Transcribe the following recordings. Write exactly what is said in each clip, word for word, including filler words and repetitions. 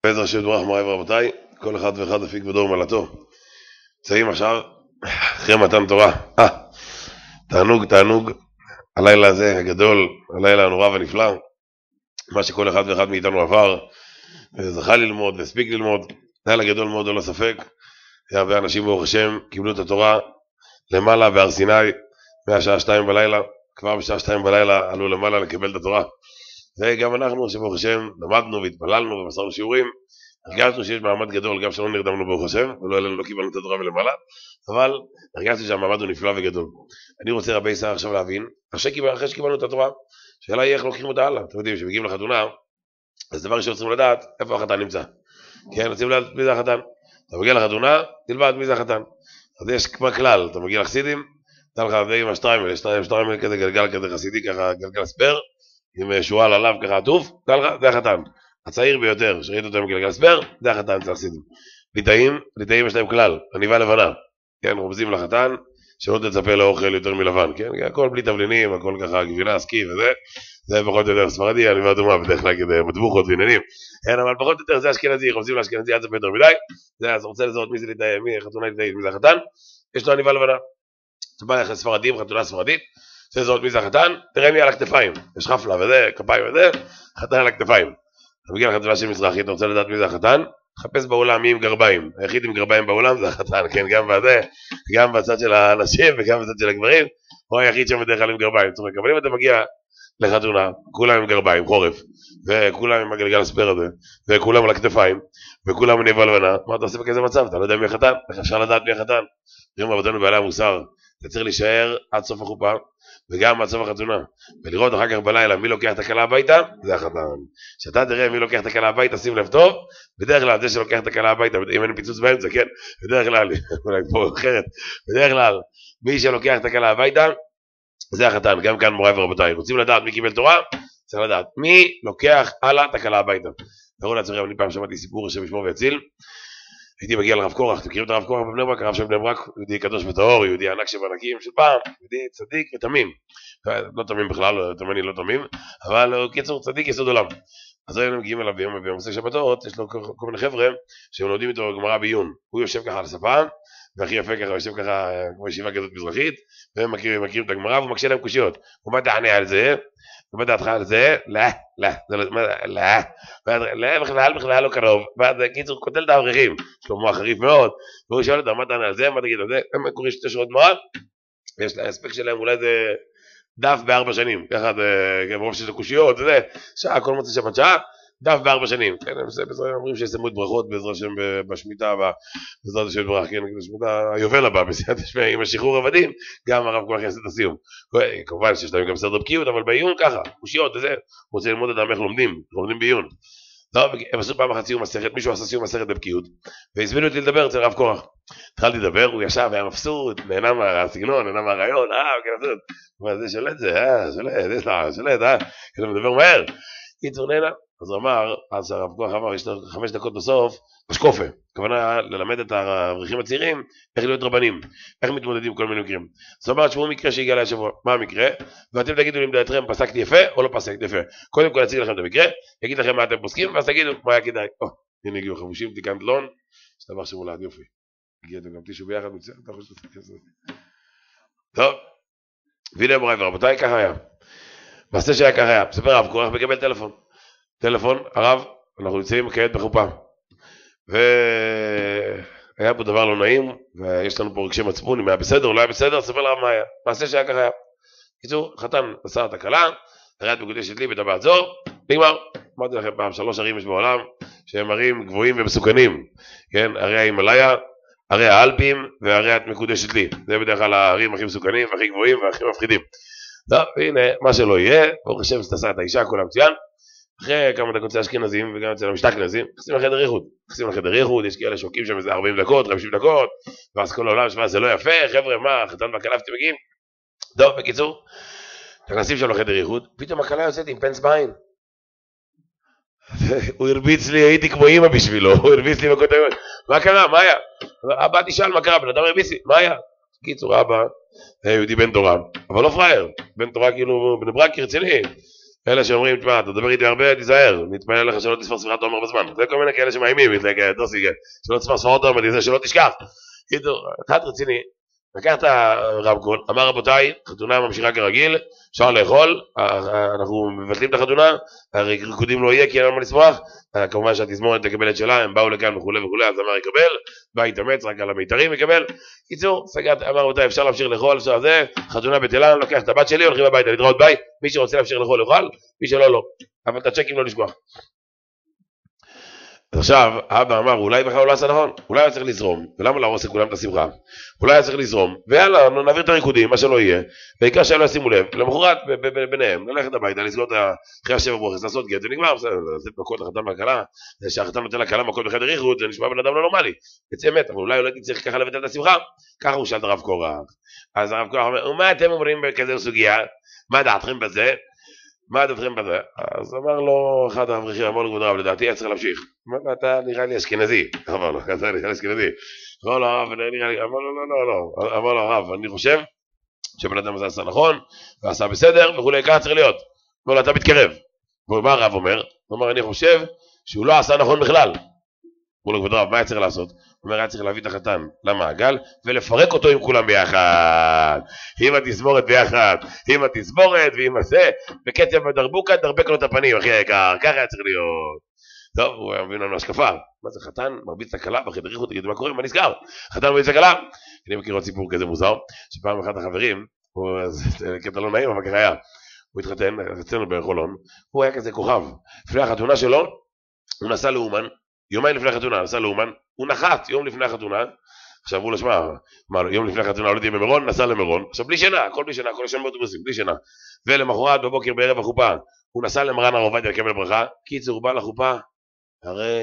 בעזר של ברח מוריי ורבותיי, כל אחד ואחד הפיק בדור מעלתו. צאים עכשיו, אחרי מתן תורה. אה, תענוג, תענוג, הלילה הזה הגדול, הלילה הנורא ונפלא, מה שכל אחד ואחד מאיתנו עבר, זכה ללמוד, והספיק ללמוד, לילה גדול מאוד, לא ספק. הרבה אנשים ברוך השם קיבלו את התורה למעלה בהר סיני, מהשעה שתיים בלילה, כבר בשעה שתיים בלילה עלו למעלה לקבל את התורה. וגם אנחנו שברוך השם למדנו והתפללנו ומסרנו שיעורים, הרגשנו שיש מעמד גדול, גם שלא נרדמנו ברוך השם, ולא אלינו לא קיבלנו את התורה מלמעלה, אבל הרגשנו שהמעמד הוא נפלא וגדול. אני רוצה רבי ישראל עכשיו להבין, אחרי שקיבלנו את התורה, שאלה היא איך לוקחים אותה הלאה. אתם יודעים, שמגיעים לחתונה, אז דבר ראשון צריכים לדעת איפה החתן נמצא. כן, רוצים לדעת מי זה החתן. אתה מגיע לחתונה, תלמד מי זה החתן. אז יש כבר כלל, אתה מגיע לחסידים, אתה לך די עם השטריימל, יש שטריימל כזה גלגל כזה חסידי, ככה גלגל ספר, עם שועל עליו ככה עטוף, זה החתן. הצעיר ביותר, שראית אותו עם גלגל ספר, זה החתן, זה החסידים. ליטאים, ליטאים יש להם כלל, עניבה לבנה. כן, רומזים לחתן, שלא תצפה לאוכל יותר מלבן, כן? הכל בלי תבלינים, הכל ככה גבינה, סקי וזה, זה פחות או יותר ספרדי, עניבה אדומה, בדרך כלל כדי מדבוכות ועניינים. כן, אבל פחות או יותר זה אשכנזי, רומזים לאשכנזי עד זה יותר מדי, זה אז רוצה לזהות מי זה ליטאי, מי חתונה ליטאית, מי זה החתן, יש לו עניבה לבנה. אתה בא לך ספרדים, חתונה ספרדית, זה לזהות מי זה החתן, תראה מי על הכתפיים, יש חפלה וזה, כפיים וזה, חתן על הכתפיים. אתה מגיע לחתונה של מזרחית, אתה רוצה לדעת מי זה החתן, חפש בעולם מי עם גרביים, היחיד עם גרביים בעולם זה החתן, כן, גם בזה, גם בצד של האנשים וגם בצד של הגברים, הוא היחיד שם בדרך כלל עם גרביים. זאת אומרת, אבל אם אתה מגיע לחתונה, כולם עם גרביים, חורף, וכולם עם הגלגל הספר הזה, וכולם על הכתפיים, וכולם עניבה לבנה, מה אתה עושה בכזה מצב? אתה לא יודע מי החתן, איך אפשר לדעת מי החתן? תראו רבותינו בעלי המוסר, אתה צריך להישאר עד סוף החופה, וגם עד סוף החתונה, ולראות אחר כך בלילה מי לוקח את הכלה הביתה, זה החתן. כשאתה תראה מי לוקח את הכלה הביתה, שים לב טוב, בדרך כלל זה שלוקח את הכלה הביתה, אם אין פיצוץ באמצע, כן, בדרך כלל, אולי פה אחרת, בדרך כלל, מי שלוקח את הכלה הביתה, זה החתן. גם כאן מוריי ורבותיי, רוצים לדעת מי קיבל תורה, צריך לדעת מי לוקח הלאה את הכלה הביתה. תראו לעצמכם, אני פעם שמעתי סיפור השם ישמור ויציל, הייתי מגיע לרב קורח, אתם מכירים את הרב קורח בבני ברק, הרב של בני ברק, יהודי קדוש וטהור, יהודי ענק שבענקים של פעם, יהודי צדיק ותמים, לא תמים בכלל, תימני לא תמים, אבל הוא קיצור צדיק יסוד עולם. אז היינו מגיעים אליו ביום ביום עושה שבתות, יש לו כל מיני חבר'ה שהם לומדים איתו גמרא בעיון, הוא יושב ככה על הספה, והכי יפה ככה, יושב ככה כמו ישיבה כזאת מזרחית, והם מכירים, מכירים את הגמרא, והוא מקשה להם קושיות. הוא בא תענה על זה, הוא בא דעתך על זה, לא, לא, לא, לא, בכלל, בכלל לא קרוב, ואז קיצור, קוטל את האברכים, יש לו מוח חריף מאוד, והוא שואל אותם, מה תענה על זה, מה תגיד על זה, הם קוראים שתי שורות גמרא, יש לה הספק שלהם, אולי זה דף בארבע שנים, ככה זה, ברוב שזה קושיות, זה, שעה, כל מוצא שבת שעה, דף בארבע שנים, כן, הם אומרים שיסיימו את ברכות בעזרת השם בשמיטה, בעזרת השם ברח, כן, בשמיטה היובל הבא, בסייעת השמי, עם השחרור עבדים, גם הרב כל כך יעשה את הסיום. כמובן שיש להם גם סדר בקיאות, אבל בעיון ככה, קושיות, וזה, הוא רוצה ללמוד את איך לומדים, לומדים בעיון. טוב, הם עשו פעם אחת סיום מסכת, מישהו עשה סיום מסכת בבקיאות, והזמינו אותי לדבר אצל הרב קורח. התחלתי לדבר, הוא ישב, היה מבסוט, נהנה מהסגנון, נהנה מהרעיון, אה, כן, אבל זה שולט זה, אה, שולט, שולט, אה, כזה מדבר מהר. קיצור נהנה. אז הוא אמר, אז הרב קורח אמר, יש לו חמש דקות בסוף, משקופה, הכוונה ללמד את האברכים הצעירים, איך להיות רבנים, איך מתמודדים עם כל מיני מקרים. אז הוא אמר, תשמעו מקרה שהגיע לי השבוע, מה המקרה? ואתם תגידו לי אם דעתכם פסקתי יפה או לא פסקתי יפה. קודם כל אציג לכם את המקרה, אגיד לכם מה אתם פוסקים, ואז תגידו מה היה כדאי. או, הנה הגיעו חבושים, תיקנת לון, שתבר שמולד, יופי. הגיעתם גם תישהו ביחד, מצוין, אתה חושב שאתה כזה. טוב, והנה מוריי ורבותיי, ככה היה. מעשה שהיה ככה היה, מספר הרב קורח מקבל טלפון. טלפון, הרב, אנחנו נמצאים כעת בחופה, והיה פה דבר לא נעים, ויש לנו פה רגשי מצפון, אם היה בסדר או לא היה בסדר, ספר לרב מה היה, מעשה שהיה ככה היה. קיצור, חתן עשה את הקלה, הריית מקודשת לי בטבעת זור, נגמר. אמרתי לכם פעם, שלוש ערים יש בעולם, שהם ערים גבוהים ומסוכנים, כן, ערי ההימאליה, ערי האלפים, והריית מקודשת לי, זה בדרך כלל הערים הכי מסוכנים, הכי גבוהים והכי מפחידים. טוב, הנה, מה שלא יהיה, ברוך השם שתעשה את האישה, כולם מצוין. אחרי כמה דקות אצל אשכנזים וגם אצל המשתכנזים, נכנסים לחדר איחוד, נכנסים לחדר איחוד, יש כאלה שוקים שם איזה ארבעים דקות, חמישים דקות, ואז כל העולם שמה זה לא יפה, חבר'ה, מה, חתן והכלה אתם מגיעים? טוב, בקיצור, נכנסים שם לחדר איחוד, פתאום הכלה יוצאת עם פנס בעין. הוא הרביץ לי, הייתי כמו אמא בשבילו, הוא הרביץ לי בכותרת, מה קרה, מה היה? אבא תשאל מה קרה, בן אדם הרביץ לי, מה היה? בקיצור, אבא, יהודי בן תורה, אבל לא פראייר, בן תורה כאילו, בן ברק רציני. אלה שאומרים, תשמע, אתה מדבר איתי הרבה, תיזהר, נתפלל לך שלא תספר ספירת עומר בזמן. זה כל מיני כאלה שמאיימים, דוסי, שלא תספר ספירת עומר, שלא תשכח. אחד רציני, לקח את הרמקול, אמר רבותיי, חתונה ממשיכה כרגיל, אפשר לאכול, אנחנו מבטלים את החתונה, הריקודים לא יהיה כי אין מה לשמוח, כמובן שהתזמורת תקבל את שלה, הם באו לכאן וכו' וכו', אז אמר יקבל, בא יתאמץ, רק על המיתרים יקבל. קיצור, סגרת, אמר רבותיי, אפשר להמשיך לאכול, אפשר זה, חתונה בתלם, לוקח את הבת שלי, הולכים הביתה, להתראות ביי, מי שרוצה להמשיך לאכול לאכול, מי שלא לא, אבל את הצ'קים לא לשכוח. אז עכשיו, האבא אמר, אולי בכלל הוא לא עשה נכון, אולי היה צריך לזרום, ולמה להרוס לכולם את השמחה? אולי היה צריך לזרום, ויאללה, נעביר את הריקודים, מה שלא יהיה, בעיקר שלא ישימו לב, למחרת ביניהם, ללכת הביתה, לסגור את אחרי השבע ברוכס, לעשות גט, ונגמר, לתת מכות לחתן מהקלה, שהחתן נותן לקלה מכות בחדר איחוד, זה נשמע בן אדם לא נורמלי, יצא אמת, אבל אולי אולי צריך ככה לבטל את השמחה, ככה הוא שאל את הרב קורח, אז הרב קורח אומר, ומה אתם אומרים בכזה סוגיה? מה דעתכם בזה? מה דעתכם בזה? אז אמר לו אחד האברכים, אמר לו כבוד הרב, לדעתי היה צריך להמשיך. אתה נראה לי אשכנזי. אמר לו, אתה נראה לי אשכנזי. אמר לו הרב, נראה לי, אמר לו, לא, לא, לא. אמר לו הרב, אני חושב שבן אדם הזה עשה נכון, ועשה בסדר, וכולי, ככה צריך להיות. אמר לו, אתה מתקרב. ומה הרב אומר? הוא אומר, אני חושב שהוא לא עשה נכון בכלל. אמר לו כבוד הרב, מה היה צריך לעשות? הוא אומר, היה צריך להביא את החתן למעגל ולפרק אותו עם כולם ביחד, עם התזמורת ביחד, עם התזמורת ועם הזה, בקצב בדרבוקה, דרבק לו את הפנים, אחי היקר, ככה היה צריך להיות. טוב, הוא היה מבין לנו השקפה, מה זה חתן? מרביץ את הכלה, בחדר איחוד, תגידו מה קורה, מה נסגר? חתן מרביץ את הכלה? אני מכיר עוד סיפור כזה מוזר, שפעם אחד החברים, קטע לא נעים, אבל ככה היה, הוא התחתן, אצלנו בחולון, הוא היה כזה כוכב, לפני החתונה שלו, הוא נסע לאומן, יומיים לפני החתונה, נסע לאומן, הוא נחת יום לפני החתונה, עכשיו הוא לשמע, יום לפני החתונה הולדתי במירון, נסע למירון, עכשיו בלי שינה, הכל בלי שינה, הכל ישן באוטובוסים, בלי שינה, ולמחרת בבוקר בערב החופה, הוא נסע למרן הרב עובדיה לקבל ברכה, קיצור, הוא בא לחופה, הרי,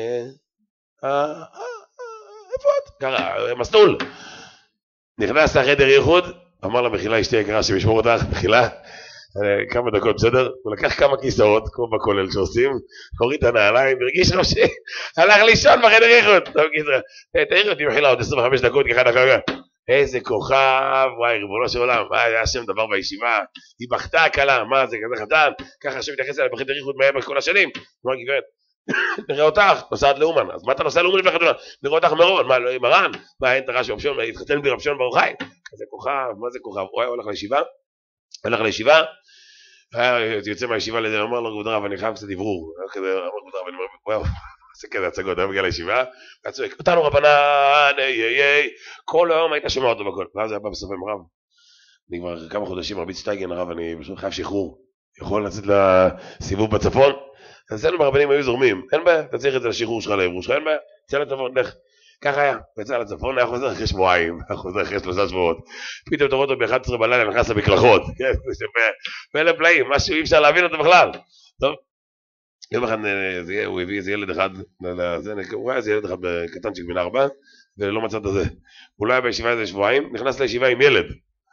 איפה את? קרה, מסלול, נכנס לחדר ייחוד, אמר לה מחילה אשתי יקרה שמשמור אותך, מחילה, כמה דקות בסדר, הוא לקח כמה כיסאות כמו בכולל שעושים, הוריד את הנעליים והרגיש רושי, הלך לישון בחדר איכות, תראי אותי מחילה עוד עשרים וחמש דקות ככה דקה, איזה כוכב, וואי ריבונו של עולם, מה היה השם דבר בישיבה, היא בכתה הקלה, מה זה כזה חתן, ככה השם מתייחס אליה בחדר איכות מהם כל השנים, אמר גברת, נראה אותך, נוסעת לאומן, אז מה אתה נוסע לאומן לפני חתונה, נראה אותך מרון, מה לא עם מרן, מה אין תרש רבשון, התחתן בי רבשון ברוך חי, כזה כוכב, מה זה כוכב, הוא הולך לישיבה, הולך לישיבה, יוצא מהישיבה לזה, אמר לו כבוד הרב, אני חייב קצת דברור, אמר כבוד הרב, אני אומר, וואו, עושה כזה הצגות, היה מגיע לישיבה, והצועק, אותנו רבנן, איי איי איי, כל היום היית שומע אותו בכל, ואז היה בא בסוף עם הרב, אני כבר כמה חודשים מרביץ שטייגן, הרב, אני פשוט חייב שחרור, יכול לצאת לסיבוב בצפון, אז אצלנו ברבנים היו זורמים, אין בעיה, אתה צריך את זה לשחרור שלך לעברו שלך, אין בעיה, צא לצפון, לך, ככה היה, יצא לצפון, היה חוזר אחרי שבועיים, היה חוזר אחרי שלושה שבועות, פתאום תראו אותו ב-אחת עשרה בלילה, נכנס למקלחות, כן, ואלה פלאים, משהו אי אפשר להבין אותו בכלל, טוב, יום אחד הוא הביא איזה ילד אחד, הוא היה איזה ילד אחד קטנצ'יק בן ארבע, ולא מצא את זה, הוא לא היה בישיבה איזה שבועיים, נכנס לישיבה עם ילד,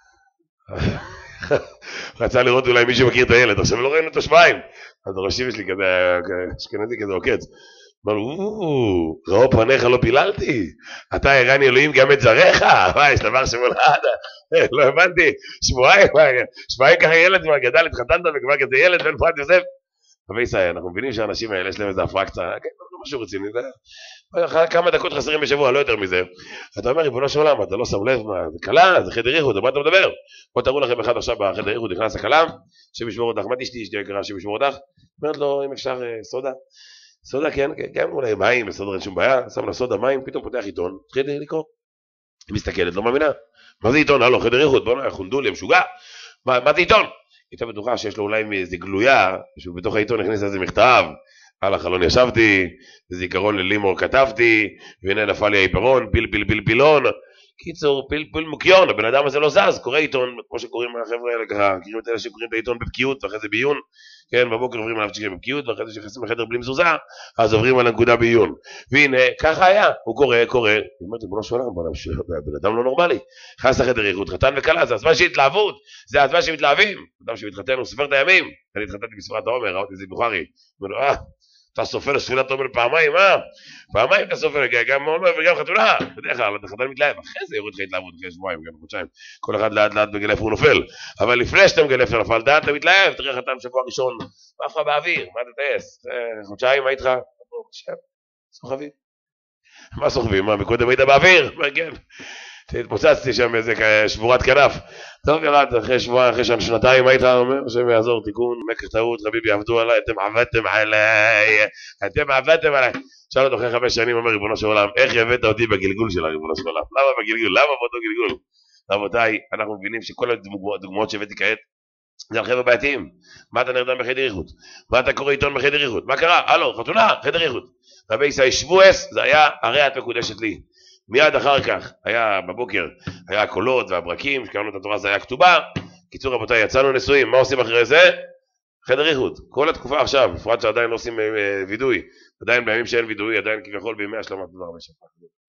רצה לראות אולי מישהו מכיר את הילד, עכשיו לא ראינו את השבועיים, אז הראשים שלי כזה, אשכנזי כזה עוקץ, אמר לו, ראו פניך לא פיללתי, אתה הרני אלוהים גם את זריך, מה יש דבר שמולד, לא הבנתי, שבועיים, שבועיים ככה ילד כבר גדל, התחתנת וכבר כזה ילד בן פרת יוסף, אבל ישראל, אנחנו מבינים שהאנשים האלה יש להם איזה הפרעה קצרה, לא משהו רציני, כמה דקות חסרים בשבוע, לא יותר מזה, אתה אומר, ריבונו של עולם, אתה לא שם לב, זה קלה, זה חדר איחוד, מה אתה מדבר? בוא תראו לכם אחד עכשיו בחדר איחוד, נכנס הקלה, שמשמור אותך, מה תשתי אשתי יקרה שמשמור אותך? אומרת לו, אם אפשר סודה, סודה כן, כן, אולי מים, בסדר אין שום בעיה, שם לה סודה מים, פתאום פותח עיתון, התחיל לקרוא, היא מסתכלת, לא מאמינה, מה זה עיתון? הלו, חדר איחוד, בוא נראה, חונדו לי, משוגע, מה זה עיתון? הייתה בטוחה שיש לו אולי איזה גלויה, שהוא בתוך העיתון הכניס איזה מכתב, על החלון ישבתי, זיכרון ללימור כתבתי, והנה נפל לי העיפרון, פיל פיל פיל פילון, קיצור, פיל פיל מוקיון, הבן אדם הזה לא זז, קורא עיתון, כמו שקוראים החבר'ה האלה ככה, מכירים את אלה שקוראים את העיתון בבקיאות, ואחרי זה בעיון, כן, בבוקר עוברים עליו שקרים בבקיאות, ואחרי זה שנכנסים לחדר בלי מזוזה, אז עוברים על הנקודה בעיון, והנה, ככה היה, הוא קורא, קורא, היא אומרת, בוא נשאול להם, בן אדם לא נורמלי, נכנס לחדר איחוד, חתן וכלה, זה הזמן של התלהבות, זה הזמן שמתלהבים, אדם שמתחתן הוא סופר את הימים, אני התחתנתי בספירת העומר, ראיתי איזה בוכרי, אומר לו, אה, אתה סופר ספילת עומר פעמיים, אה? פעמיים אתה סופר, גם עומר וגם חתונה. בדרך כלל, חתן מתלהב, אחרי זה יוריד לך התלהבות, אחרי שבועיים, גם חודשיים. כל אחד לאט לאט מגלה איפה הוא נופל. אבל לפני שאתה מגלה איפה נפלת, אתה מתלהב, תראה חתן שבוע ראשון, עף לך באוויר, מה אתה טייס? חודשיים, מה איתך? סוחבים. מה סוחבים? מה, מקודם היית באוויר? מה, כן. התפוצצתי שם איזה שבורת כנף. טוב, ירד, אחרי שבוע, אחרי שם שנתיים, היית אומר, השם יעזור, תיקון, מקח טעות, חביבי, עבדו עליי, אתם עבדתם עליי, אתם עבדתם עליי. שאל אותו אחרי חמש שנים, אומר, ריבונו של עולם, איך הבאת אותי בגלגול של הריבונו של עולם? למה בגלגול? למה באותו גלגול? רבותיי, אנחנו מבינים שכל הדוגמאות שהבאתי כעת, זה על חבר'ה בעייתיים. מה אתה נרדם בחדר איכות? מה אתה קורא עיתון בחדר איכות? מה קרה? הלו, חתונה, חדר איכות. רבי ישראל שבועס, זה היה הרי את מקודשת לי. מיד אחר כך, היה בבוקר, היה הקולות והברקים, שקראנו את התורה, זה היה כתובה. קיצור רבותיי, יצאנו נשואים, מה עושים אחרי זה? חדר איכות. כל התקופה עכשיו, בפרט שעדיין לא עושים וידוי, עדיין בימים שאין וידוי, עדיין כביכול בימי השלמת דבר המשפחה.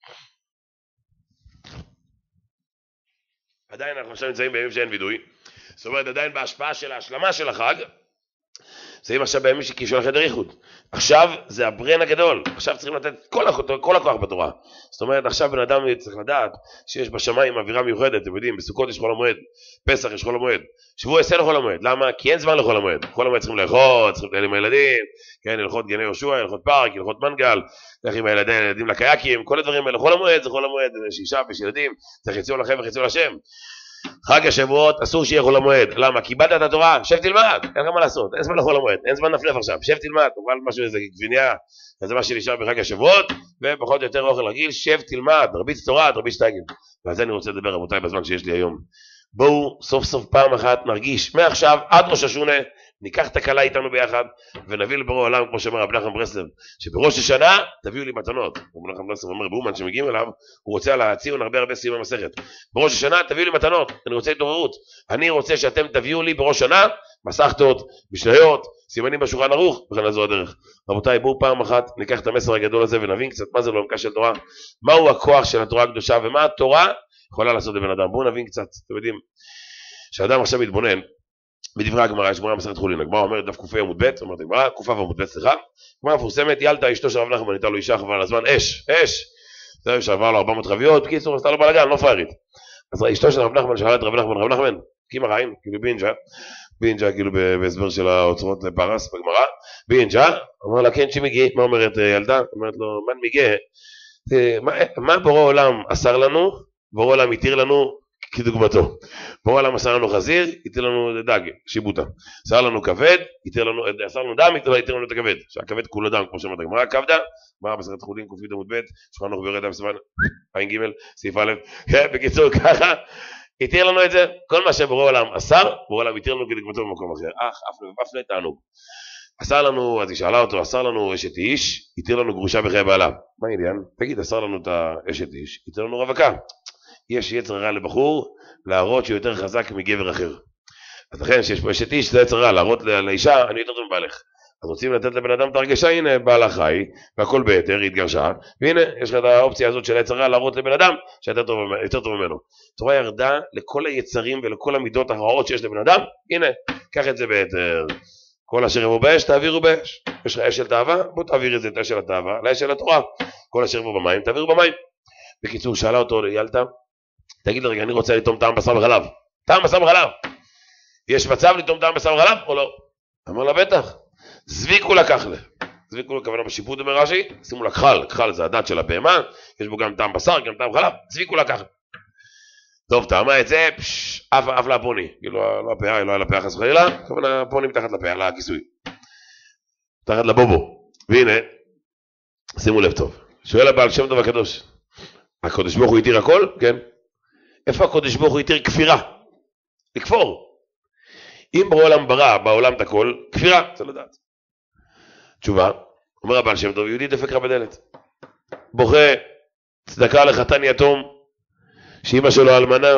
עדיין אנחנו עכשיו נמצאים בימים שאין וידוי, זאת אומרת עדיין בהשפעה של ההשלמה של החג, נמצאים עכשיו בימים של החדר איכות. עכשיו זה הברן הגדול, עכשיו צריכים לתת כל, כל הכוח בתורה. זאת אומרת עכשיו בן אדם צריך לדעת שיש בשמיים אווירה מיוחדת, אתם יודעים, בסוכות יש חול המועד, פסח יש חול המועד, שבוע עשה לחול המועד, למה? כי אין זמן לחול המועד, חול המועד צריכים לאכול, צריכים להתנהל עם הילדים, כן, הלכות גני יהושע, הלכות פארק, הלכות מנגל, צריך עם הילדים, הילדים לקייקים, כל הדברים האלה, חול המועד זה חול המועד, שישה ויש ילדים, צריך יציאו לכם וחיציאו לשם. חג השבועות אסור שיהיה חול המועד, למה? קיבלת את התורה, שב תלמד, אין לך מה לעשות, אין זמן לחול המועד, אין זמן נפלף עכשיו, שב תלמד, תאכל משהו איזה גבינייה, זה מה שנשאר בחג השבועות, ופחות או יותר אוכל רגיל, שב תלמד, תרביץ תורה, תרביץ שטייגל. ועל זה אני רוצה לדבר רבותיי בזמן שיש לי היום. בואו סוף סוף פעם אחת נרגיש, מעכשיו עד ראש השונה, ניקח את הקלה איתנו ביחד, ונביא לבורא עולם, כמו שאומר רבי נחמן ברסלב, שבראש השנה תביאו לי מתנות. רבי נחמן ברסלב אומר באומן שמגיעים אליו, הוא רוצה להציעון הרבה הרבה סיום המסכת. בראש השנה תביאו לי מתנות, אני רוצה התעוררות. אני רוצה שאתם תביאו לי בראש שנה, מסכתות, משניות, סימנים בשולחן ערוך, וכן לזו הדרך. רבותיי, בואו פעם אחת ניקח את המסר הגדול הזה ונבין קצת מה זה לעומקה של תורה, מהו הכוח של התורה הקדושה ומה התורה יכולה לעשות לבן אדם. בואו נבין קצת, אתם יודעים, שאדם עכשיו מתבונן בדברי הגמרא, יש גמרא מסכת חולין, הגמרא אומרת דף קופי עמוד ב', אומרת הגמרא, קופה ועמוד ב', סליחה, גמרא מפורסמת, ילתה אשתו של רב נחמן, הייתה לו אישה חבל על הזמן, אש, אש, זה שעבר לו ארבע מאות חביות, בקיצור, עשתה לו בלגן, לא פיירית. אז אשתו של רב נחמן שאלה את רב נחמן, רב נחמן, קימה רעים, כאילו בינג'ה, בינג'ה כאילו בהסבר של האוצרות לפרס בגמרא, בינג'ה, אמר לה כן שמגיע, מה אומרת ילדה? אומרת לו, מן מגיע, מה בורא עולם אסר לנו, בורא עולם יתיר לנו כדוגמתו. בורא עולם אסר לנו חזיר, יתיר לנו דג, שיבוטה. אסר לנו כבד, יתיר לנו, אסר לנו דם, יתיר לנו את הכבד. שהכבד כולו דם, כמו שאומרת הגמרא, כבדה, גמרא מסכת חולין, קופית עמוד ב', שולחן ערוך ביורה דם סימן, עין ג', סעיף א', בקיצור ככה, יתיר לנו את זה, כל מה שבורא עולם אסר, בורא עולם יתיר לנו כדוגמתו במקום אחר. אך, אף לא תענוג. אסר לנו, אז היא שאלה אותו, אסר לנו אשת איש, יתיר לנו גרושה בחיי בעלה. מה העניין? תגיד, אסר לנו את האשת איש, יתיר לנו רווקה. יש יצר רע לבחור להראות שהוא יותר חזק מגבר אחר. אז לכן שיש פה אשת איש, זה יצר רע, להראות לאישה, אני יותר טוב מבעלך. אז רוצים לתת לבן אדם את הרגשה, הנה בעלה חי, והכל ביתר, היא התגרשה, והנה יש לך את האופציה הזאת של היצר רע להראות לבן אדם שיותר טוב, יותר טוב ממנו. התורה ירדה לכל היצרים ולכל המידות הרעות שיש לבן אדם, הנה, קח את זה ביתר. כל אשר יבוא באש, תעבירו באש. יש לך אש של תאווה, בוא תעביר את זה, את אש של התאווה, לאש של התורה. כל אשר יבוא במים, תעבירו במים. בקיצור, שאלה אותו, ילתה, תגיד לי רגע, אני רוצה לטום טעם בשר וחלב. טעם בשר וחלב. יש מצב לטום טעם בשר וחלב או לא? אמר לה בטח. זביקו לקח לה. זביקו לכוונה בשיפוט אומר רש"י, שימו לה כחל, כחל זה הדת של הבהמה, יש בו גם טעם בשר, גם טעם חלב, זביקו לקח. טוב, טעמה את זה, פשש, אף, אף לפוני. כאילו, לא הפאה, לא היה לפאה חס וחלילה, כוונה פוני מתחת לפאה, לכיסוי. מתחת לבובו. והנה, שימו לב טוב. שואל הבעל שם טוב הקדוש. הקדוש ברוך הוא יתיר הכל? כן. איפה הקדוש ברוך הוא יתיר כפירה? לכפור. אם ברוא עולם ברא בעולם את הכל, כפירה, זה לדעת. תשובה, אומר הבעל שם טוב, יהודי דפק רב בדלת. בוכה, צדקה לחתן יתום, שאמא שלו אלמנה,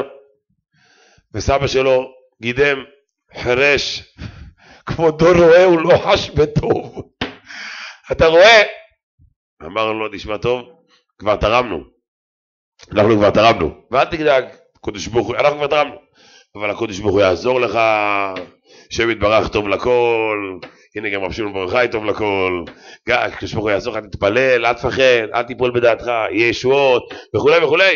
וסבא שלו גידם, חרש, כבודו רואה, הוא לא חש בטוב. אתה רואה? אמר לו, נשמע טוב, כבר תרמנו. אנחנו כבר תרמנו. ואל תדאג, הקדוש ברוך הוא, אנחנו כבר תרמנו. אבל הקדוש ברוך הוא יעזור לך, שם יתברך טוב לכל, הנה גם רב שמעון בר יוחאי טוב לכל, כשברוך הוא יעזור לך תתפלל, אל תפחד, אל תיפול בדעתך, יהיה ישועות וכולי וכולי.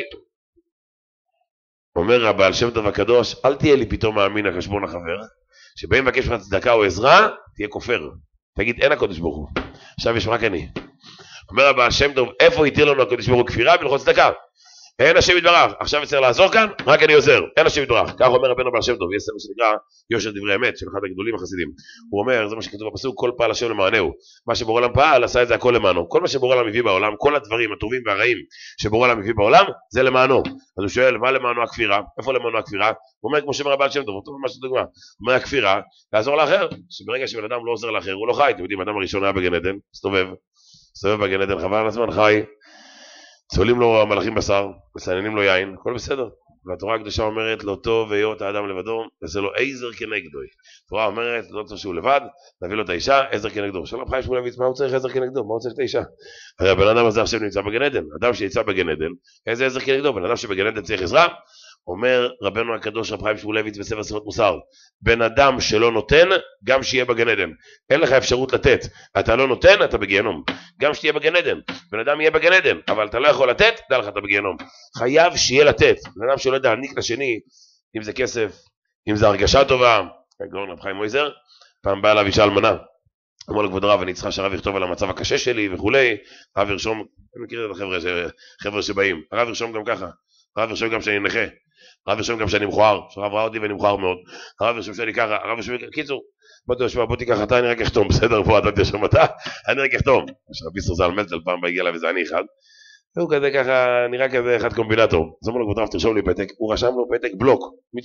אומר הבעל שם טוב הקדוש, אל תהיה לי פתאום מאמין על חשבון החבר, שבאים מבקש לך צדקה או עזרה, תהיה כופר, תגיד אין הקדוש ברוך הוא, עכשיו יש רק אני. אומר הבעל שם טוב, איפה יתיר לנו הקדוש ברוך הוא כפירה ולכות צדקה? אין השם יתברך, עכשיו צריך לעזור כאן, רק אני עוזר, אין השם יתברך. כך אומר רבנו הבעל שם טוב, יש ספר שנקרא יושר דברי אמת, של אחד הגדולים החסידים. הוא אומר, זה מה שכתוב בפסוק, כל פעל השם למענהו. מה שבורא עולם פעל, עשה את זה הכל למענו. כל מה שבורא עולם מביא בעולם, כל הדברים הטובים והרעים שבורא עולם מביא בעולם, זה למענו. אז הוא שואל, מה למענו הכפירה? איפה למענו הכפירה? הוא אומר, כמו שאומר הבעל שם טוב, אותו ממש דוגמה. הוא אומר, הכפירה, לעזור לאחר, שברגע שבן אדם לא עוזר לאחר, הוא לא חי. אתם יודעים, האדם הראשון היה בגן עדן, מסתובב, מסתובב בגן עדן, חבל על הזמן, חי. צולים לו המלאכים בשר, מסננים לו יין, הכל בסדר. והתורה הקדושה אומרת, לא טוב היות האדם לבדו, נעשה לו עזר כנגדו. התורה אומרת, לא צריך שהוא לבד, נביא לו את האישה, עזר כנגדו. שלום חיים שמואלביץ, מה הוא צריך עזר כנגדו? מה הוא צריך את האישה? הרי הבן אדם הזה עכשיו נמצא בגן עדן, אדם שיצא בגן עדן, איזה עזר כנגדו? בן אדם שבגן עדן צריך עזרה? אומר רבנו הקדוש רב חיים שמואלביץ בספר ספרות מוסר, בן אדם שלא נותן, גם שיהיה בגן עדן. אין לך אפשרות לתת, אתה לא נותן, אתה בגיהנום. גם שתהיה בגן עדן, בן אדם יהיה בגן עדן, אבל אתה לא יכול לתת, דע לך אתה בגיהנום. חייב שיהיה לתת, בן אדם שלא יודע להעניק לשני, אם זה כסף, אם זה הרגשה טובה. גאון רב חיים מויזר, פעם בא אליו אישה אלמנה, אמר לו כבוד הרב, אני צריכה שהרב יכתוב על המצב הקשה שלי וכולי. הרב ירשום, אני מכיר את החבר'ה, חבר'ה שבאים, הרב ירשום גם ככה, הרב ירשום גם שאני נכה, הרב ירשום גם שאני מכוער, שהרב ראה אותי ואני מכוער מאוד, הרב ירשום שאני ככה, הרב ירשום, קיצור, בוא תשמע, בוא תיקח אתה, אני רק אחתום, בסדר, בוא אתה תרשום אתה, אני רק אחתום. יש רבי סרזל מלצל פעם בהגיע לה וזה אני אחד, והוא כזה ככה, נראה כזה אחד קומבינטור, אז אמר לו כבוד הרב תרשום לי פתק, הוא רשם לו פתק בלוק,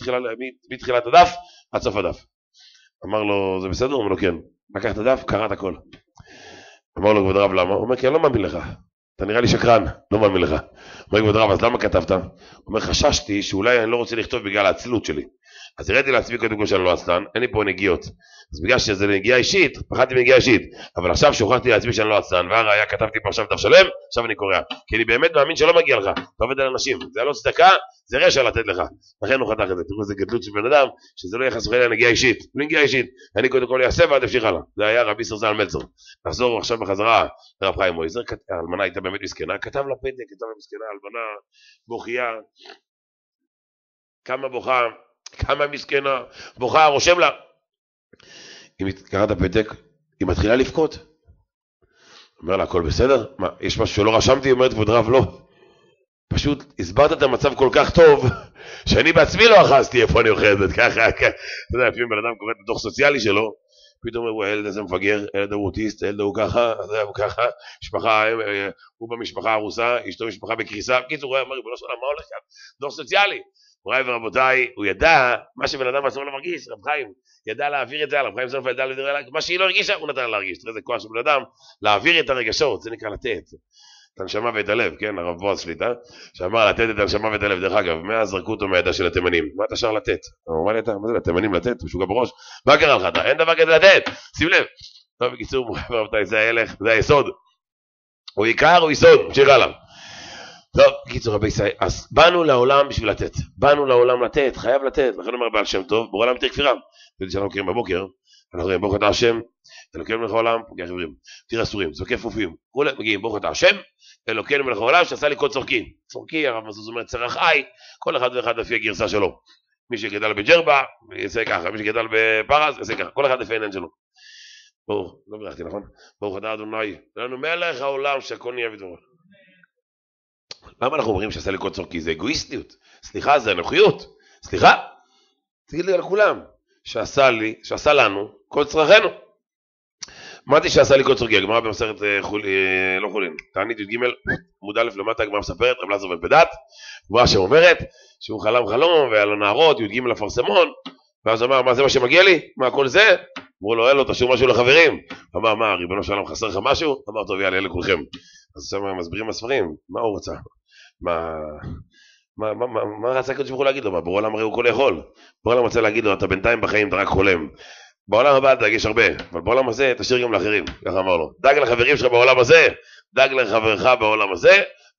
מתחילת הדף עד סוף הדף. אמר לו, זה בסדר? הוא אומר לו כן. לקח את הדף, קרא את הכל. אמר לו כבוד הרב למה? הוא אומר כי אני לא מאמין לך, אתה נראה לי שקרן, לא מאמין לך. אומר כבוד הרב, אז למה כתבת? הוא אומר חששתי שאולי אני לא רוצה לכתוב בגלל העצלות שלי, אז הראיתי לעצמי קודם כל שאני לא עצלן, אין לי פה נגיעות, אז בגלל שזה נגיעה אישית, פחדתי מנגיעה אישית, אבל עכשיו שהוכחתי לעצמי שאני לא עצלן, והראיה כתבתי פה עכשיו דף שלם, עכשיו אני קורא, כי אני באמת מאמין שלא מגיע לך, אתה עובד על אנשים, זה לא צדקה, זה רשע לתת לך, לכן הוא חתך את זה. תראו איזה גדלות של בן אדם, שזה לא יחס חלילה נגיעה אישית, לא נגיעה אישית, אני קודם כל אעשה ועד אפשיך הלאה. זה היה רבי סרזל מלצר. נחזור עכשיו בחזרה לרב חיים מויזר, האלמנה הייתה באמת מסכנה, כתב לה פתק, כתב לה מסכנה, אלמנה בוכייה, כמה בוכה, כמה מסכנה, בוכה, רושם לה. אם קראת הפתק, היא מתחילה לבכות. אומר לה, הכל בסדר? מה, יש משהו שלא רשמתי? היא אומרת, כבוד רב, לא. פשוט הסברת את המצב כל כך טוב, שאני בעצמי לא אחזתי איפה אני אוחזת, ככה, ככה. אתה יודע, לפעמים בן אדם קורא את הדוח סוציאלי שלו, פתאום הוא, הילד הזה מפגר, הילד הוא אוטיסט, הילד הוא ככה, הוא ככה, משפחה, הוא במשפחה הרוסה, אשתו משפחה בקריסה, בקיצור, הוא אומר, בלא שואלה, מה הולך כאן? דוח סוציאלי. מוריי ורבותיי, הוא ידע, מה שבן אדם עצמו לא מרגיש, רב חיים, ידע להעביר את זה, רב חיים סוף ידע לדבר עליו, מה שהיא לא הרגישה, הוא נתן לה להרגיש. זה כוח של בן אדם, להעביר את הרגשות, זה נקרא לתת. את הנשמה ואת הלב, כן, הרב בועז שליטה, שאמר לתת את הנשמה ואת הלב, דרך אגב, מאז זרקו אותו מהידה של התימנים, מה אתה שר לתת? הוא אמר לי, מה זה לתימנים לתת? משוגע בראש, מה קרה לך אתה? אין דבר כזה לתת, שים לב. טוב, בקיצור, מוריי ורבותיי, זה ההלך, זה היסוד. הוא עיקר, הוא יסוד, ממשיך הלאה. טוב, קיצור רבי ישראל, אז באנו לעולם בשביל לתת, באנו לעולם לתת, חייב לתת, לכן אומר בעל שם טוב, בורא עולם תיר כפירה. זה שאנחנו מכירים בבוקר, אנחנו רואים ברוך אתה השם, אלוקינו מלך העולם, פוגע חברים, תיר אסורים, זוקף פופים, כולם מגיעים ברוך אתה השם, אלוקינו מלך העולם שעשה לי כל צורכי, צורכי, הרב מזוז אומר צרך חי, כל אחד ואחד לפי הגרסה שלו, מי שגדל בג'רבה, יעשה ככה, מי שגדל בפרס, יעשה ככה, כל אחד לפי העניין שלו. ברוך, לא ברכתי, נכון? ברוך אתה אדוני, לנו מלך העולם שהכל נהיה בדברו. למה אנחנו אומרים שעשה לי כל צורכי? זה אגואיסטיות, סליחה, זה אנוכיות, סליחה, תגיד לי על כולם, שעשה לי, שעשה לנו כל צרכנו. אמרתי שעשה לי כל צורכי, הגמרא במסכת חול, לא חולין, תענית י"ג, עמוד א' למטה, הגמרא מספרת, רב אלעזר בן פדת, גמרא שאומרת שהוא חלם חלום והיה לו נערות, י"ג לפרסמון, ואז אמר, מה זה מה שמגיע לי? מה כל זה? אמרו לו, אין לו, תשאיר משהו לחברים. אמר, מה, ריבונו של עולם חסר לך משהו? אמר, טוב, יאללה, אלה כולכם. אז עכשיו מסבירים בספרים, מה הוא רצה? מה, מה, מה, מה, מה רצה הקדוש ברוך הוא להגיד לו? מה, בעולם הרי הוא כל יכול. בעולם רוצה להגיד לו, אתה בינתיים בחיים, אתה רק חולם. בעולם הבא תגיש הרבה, אבל בעולם הזה תשאיר גם לאחרים, ככה אמר לו. דאג לחברים שלך בעולם הזה, דאג לחברך בעולם הזה,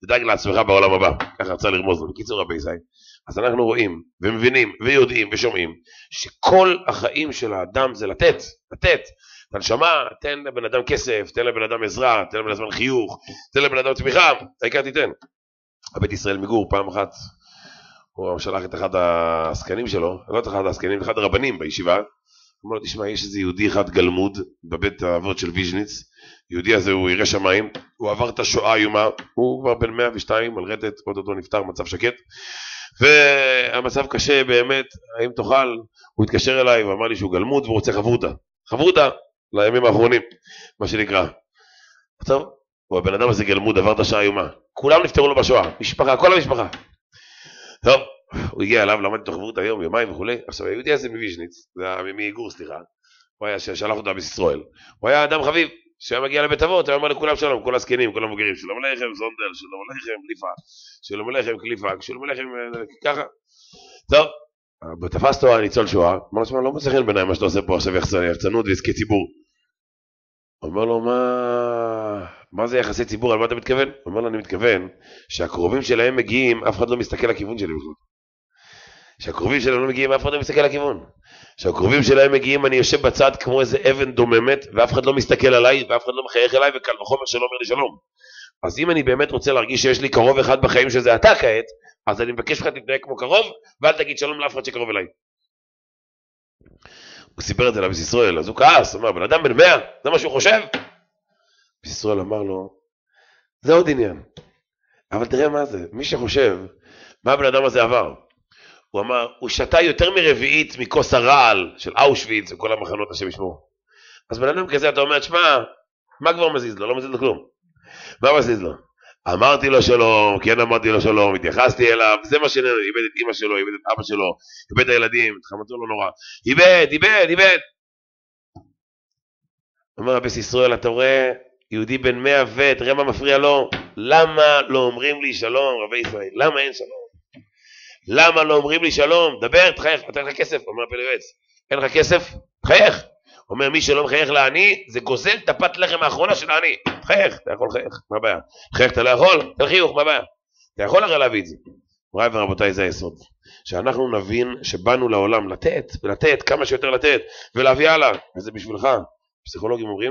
תדאג לעצמך בעולם הבא. ככה רצה לרמוז לו. בקיצור רבי ישראל. אז אנחנו רואים ומבינים ויודעים ושומעים שכל החיים של האדם זה לתת, לתת. אתה נשמה, תן לבן אדם כסף, תן לבן אדם עזרה, תן לבן אדם חיוך, תן לבן אדם תמיכה, העיקר תיתן. הבית ישראל מגור פעם אחת, הוא שלח את אחד העסקנים שלו, לא את אחד העסקנים, אחד הרבנים בישיבה, אמר לו, תשמע, יש איזה יהודי אחד גלמוד בבית האבות של ויז'ניץ, יהודי הזה הוא ירא שמיים, הוא עבר את השואה איומה, הוא כבר בן מאה ושתיים, על רטט, עוד אותו נפטר, מצב שקט, והמצב קשה באמת, האם תוכל, הוא התקשר אליי ואמר לי שהוא גלמוד והוא רוצה חברותה, חברותה לימים האחרונים, מה שנקרא. טוב, הוא הבן אדם הזה גלמוד, עבר את השעה איומה, כולם נפטרו לו בשואה, משפחה, כל המשפחה. טוב, הוא הגיע אליו, למד את החברות היום, יומיים וכו'. עכשיו, היהודי הזה מוויז'ניץ, זה היה מאיגור, סליחה, הוא היה ששלח אותו בישראל, הוא היה אדם חביב, שהיה מגיע לבית אבות, הוא אמר לכולם שלום, כל הזקנים, כל המבוגרים, שלום עליכם, זונדל, שלום עליכם, ליפה, שלום עליכם, קליפה, שלום עליכם, ככה. טוב, בתפס אותו הניצול שואה, אמר לו, שמע, לא מצא חן בעיניי מה שאתה עושה פה עכשיו יחצנות ועסקי ציבור. אומר לו, מה... מה זה יחסי ציבור, על מה אתה מתכוון? הוא אומר לו, אני מתכוון שהקרובים שלהם מגיעים, אף אחד לא מסתכל לכיוון שלי בכלל. שהקרובים שלהם לא מגיעים, אף אחד לא מסתכל לכיוון. שהקרובים שלהם מגיעים, אני יושב בצד כמו איזה אבן דוממת, ואף אחד לא מסתכל עליי, ואף אחד לא מחייך אליי, וקל וחומר שלא אומר לי שלום. אז אם אני באמת רוצה להרגיש שיש לי קרוב אחד בחיים שזה אתה כעת, אז אני מבקש לך תתנהג כמו קרוב, ואל תגיד שלום לאף אחד שקרוב אליי. הוא סיפר את זה לביס ישראל, אז הוא כעס, אמר, בן אדם בן מאה, זה מה שהוא חושב? ביס ישראל אמר לו, זה עוד עניין. אבל תראה מה זה, מי שחושב, מה הבן אדם הזה עבר? הוא אמר, הוא שתה יותר מרביעית מכוס הרעל של אושוויץ וכל המחנות השם ישמור. אז בן אדם כזה אתה אומר, שמה, מה כבר מזיז לו? לא מזיז לו כלום. מה מזיז לו? אמרתי לו שלום, כן אמרתי לו שלום, התייחסתי אליו, זה מה שנראה, איבד את אמא שלו, איבד את אבא שלו, איבד את הילדים, התחמצו לו נורא, איבד, איבד, איבד. אומר ביס ישראל, אתה רואה, יהודי בן מאה ו, תראה מה מפריע לו, למה לא אומרים לי שלום, רבי ישראל, למה אין שלום? למה לא אומרים לי שלום? דבר, תחייך, אתה אין לך כסף, אומר פלרץ, אין לך כסף? תחייך. אומר מי שלא מחייך לעני, זה גוזל טפת לחם האחרונה של העני. חייך, אתה יכול חייך, מה הבעיה? חייך אתה לא יכול? תל חיוך, מה הבעיה? אתה יכול הרי להביא את זה. מוריי ורבותיי, זה היסוד. שאנחנו נבין שבאנו לעולם לתת, ולתת, כמה שיותר לתת, ולהביא הלאה. וזה בשבילך. פסיכולוגים אומרים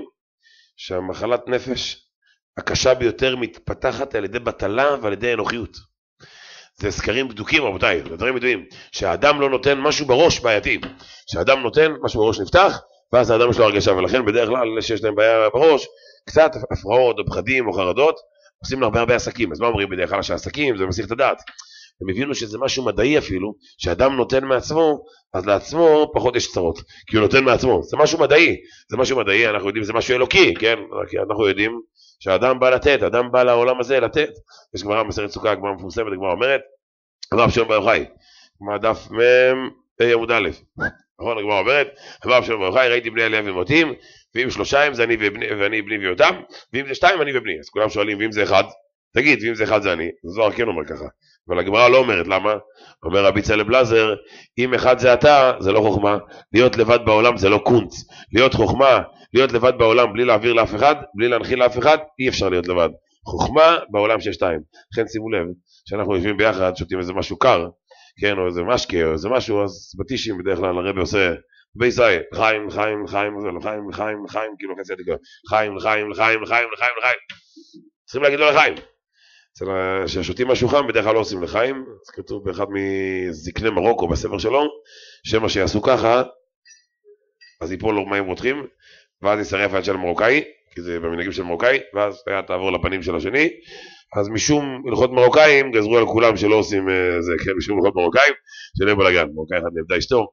שהמחלת נפש הקשה ביותר מתפתחת על ידי בטלה ועל ידי אנוכיות. זה סקרים בדוקים רבותיי, זה דברים ידועים. שהאדם לא נותן משהו בראש בעייתי. שהאדם נותן משהו בראש נפתח, ואז האדם יש לו הרגשה, ולכן בדרך כלל שיש להם בעיה בראש, קצת הפרעות או פחדים או חרדות, עושים לו הרבה הרבה עסקים. אז מה אומרים בדרך כלל שהעסקים? זה מסיך את הדעת. הם הבינו שזה משהו מדעי אפילו, שאדם נותן מעצמו, אז לעצמו פחות יש צרות, כי הוא נותן מעצמו. זה משהו מדעי, זה משהו מדעי, אנחנו יודעים, זה משהו אלוקי, כן? כי אנחנו יודעים שהאדם בא לתת, האדם בא לעולם הזה לתת. יש גמרא מסכת סוכה, הגמרא מפורסמת, הגמרא אומרת, הרב שלום בר יוחאי, דף מ' עמוד א', נכון, הגמרא אומרת, הרב שלום בר יוחאי, ראיתי בני עלייה ומותים, ואם שלושה זה אני ובני, ואני בני ויותם, ואם זה שתיים אני ובני. אז כולם שואלים, ואם זה אחד? תגיד, ואם זה אחד זה אני. זוהר כן אומר ככה, אבל הגמרא לא אומרת, למה? אומר רבי צלם בלזר, אם אחד זה אתה, זה לא חוכמה, להיות לבד בעולם זה לא קונץ, להיות חוכמה, להיות לבד בעולם בלי להעביר לאף אחד, בלי להנחיל לאף אחד, אי אפשר להיות לבד. חוכמה בעולם שיש שתיים. לכן שימו לב, שאנחנו יושבים ביחד, שותים איזה משהו קר, כן, או איזה משקה, או איזה משהו, אז בתישים בדרך כלל הרבי עושה, בישראל, לחיים, לחיים, לחיים, לחיים, לחיים, לחיים, כאילו חצי עתיקו, לחיים, לחיים, לחיים, לחיים, לחיים, לחיים. צריכים להגיד לו לחיים. כששותים משהו חם, בדרך כלל לא עושים לחיים, זה כתוב באחד מזקני מרוקו בספר שלו, שמה שיעשו ככה, אז ייפול לו מים רותחים, ואז ישרף היד של המרוקאי, כי זה במנהגים של מרוקאי, ואז היד תעבור לפנים של השני, אז משום הלכות מרוקאים, גזרו על כולם שלא עושים זה, כן, משום הלכות מרוקאים, שלא בלגן, מרוקאי אחד נאבדה אשתו,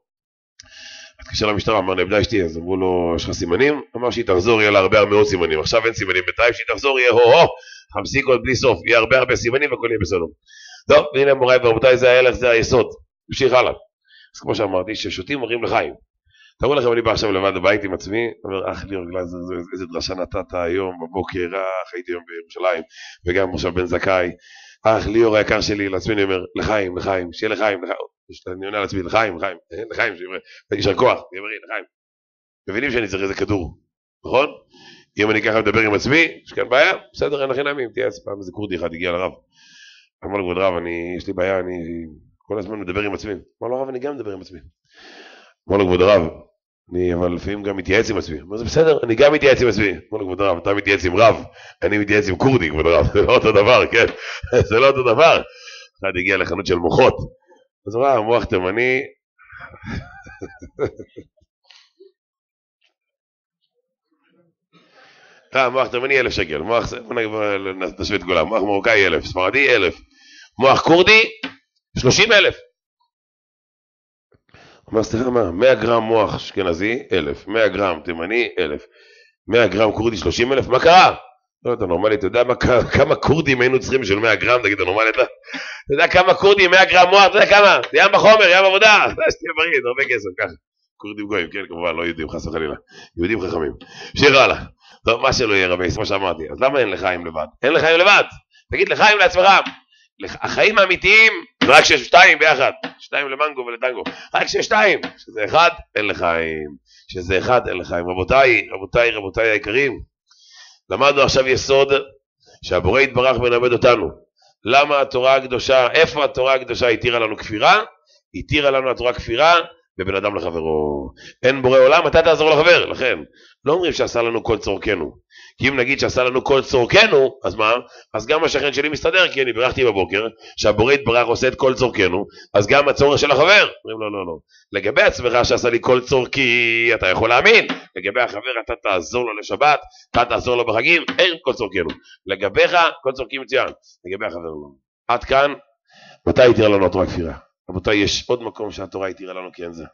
התקשר למשטרה, אמר נאבדה אשתי, אז אמרו לו, יש לך סימנים? אמר שהיא תחזור, יהיה לה הרבה מאוד סימנים, עכשיו אין סימנים, בינתיים שהיא תחזור, יהיה הו-הו, חמסי כל בלי סוף, יהיה הרבה הרבה סימנים והכל יהיה בסדר. טוב, והנה מוריי ורבותיי, זה ההלך, זה היסוד, תמשיך הלאה. אז כמו שאמרתי, ששותים אומרים לחיים. תראו לכם, אני בא עכשיו לבד בבית עם עצמי, אומר, אח ליאור גלזר, איזה דרשה נתת היום בבוקר, אח, הייתי היום בירושלים, וגם עכשיו בן זכאי, אח ליאור היקר שלי, לעצמי אני אומר, לחיים, לחיים, שיהיה לחיים, אני עונה לעצמי, לחיים, לחיים, לחיים, יישר כוח, לחיים. מבינים שאני צריך איזה כדור, נכון? אם אני ככה מדבר עם עצמי, יש כאן בעיה, בסדר, אין לכם נעמים, תייעץ. פעם איזה קורדי אחד הגיע לרב. אמר לו, כבוד רב, אני, יש לי בעיה, אני כל הזמן מדבר עם עצמי. אמר לו, רב, אני גם מדבר עם עצמי. אמר לו, כבוד רב, אני אבל לפעמים גם מתייעץ עם עצמי. אמר, זה בסדר, אני גם מתייעץ עם עצמי. אמר לו, כבוד רב, אתה מתייעץ עם רב, אני מתייעץ עם קורדי, כבוד רב. זה לא אותו דבר, כן? זה לא אותו דבר. אחד הגיע לחנות של מוחות. אז הוא ראה, מוח תימני. מוח תימני אלף שקל, מוח, נשווה את כולם, מוח מרוקאי אלף, ספרדי אלף, מוח קורדי שלושים אלף. אומר, סליחה מה, מאה גרם מוח אשכנזי אלף, מאה גרם תימני אלף, מאה גרם קורדי שלושים אלף, מה קרה? לא, אתה נורמלי, אתה יודע כמה קורדים היינו צריכים של מאה גרם, תגיד, אתה נורמלי, אתה יודע כמה קורדים, מאה גרם מוח, אתה יודע כמה, זה ים בחומר, ים עבודה, שתהיה בריא, זה הרבה כסף, ככה. קורדים גויים, כן, כמובן, לא יהודים, חס וחלילה, יהודים חכמים. שיר הלאה. טוב, מה שלא יהיה רבי, כמו שאמרתי, אז למה אין לחיים לבד? אין לחיים לבד, תגיד לחיים לעצמך, החיים האמיתיים, זה רק שיש שתיים ביחד, שתיים למנגו ולטנגו, רק שיש שתיים, שזה אחד, אין לחיים, שזה אחד, אין לחיים. רבותיי, רבותיי, רבותיי היקרים, למדנו עכשיו יסוד, שהבורא יתברך מלמד אותנו, למה התורה הקדושה, איפה התורה הקדושה התירה לנו כפירה? התירה לנו התורה כפירה, בבן אדם לחברו. אין בורא עולם, אתה תעזור לחבר. לכן, לא אומרים שעשה לנו כל צורכנו. כי אם נגיד שעשה לנו כל צורכנו, אז מה? אז גם השכן שלי מסתדר, כי אני ברכתי בבוקר, שהבורא יתברך עושה את כל צורכנו, אז גם הצורך של החבר. אומרים לא, לא, לא. לגבי עצמך שעשה לי כל צורכי, אתה יכול להאמין. לגבי החבר, אתה תעזור לו לשבת, אתה תעזור לו בחגים, אין כל צורכנו. לגביך, כל צורכי מצוין. לגבי החבר לא. עד כאן, מתי יתירה לנו התורה כפירה? רבותיי, יש עוד מקום שהתורה התירה לנו כי אין זה.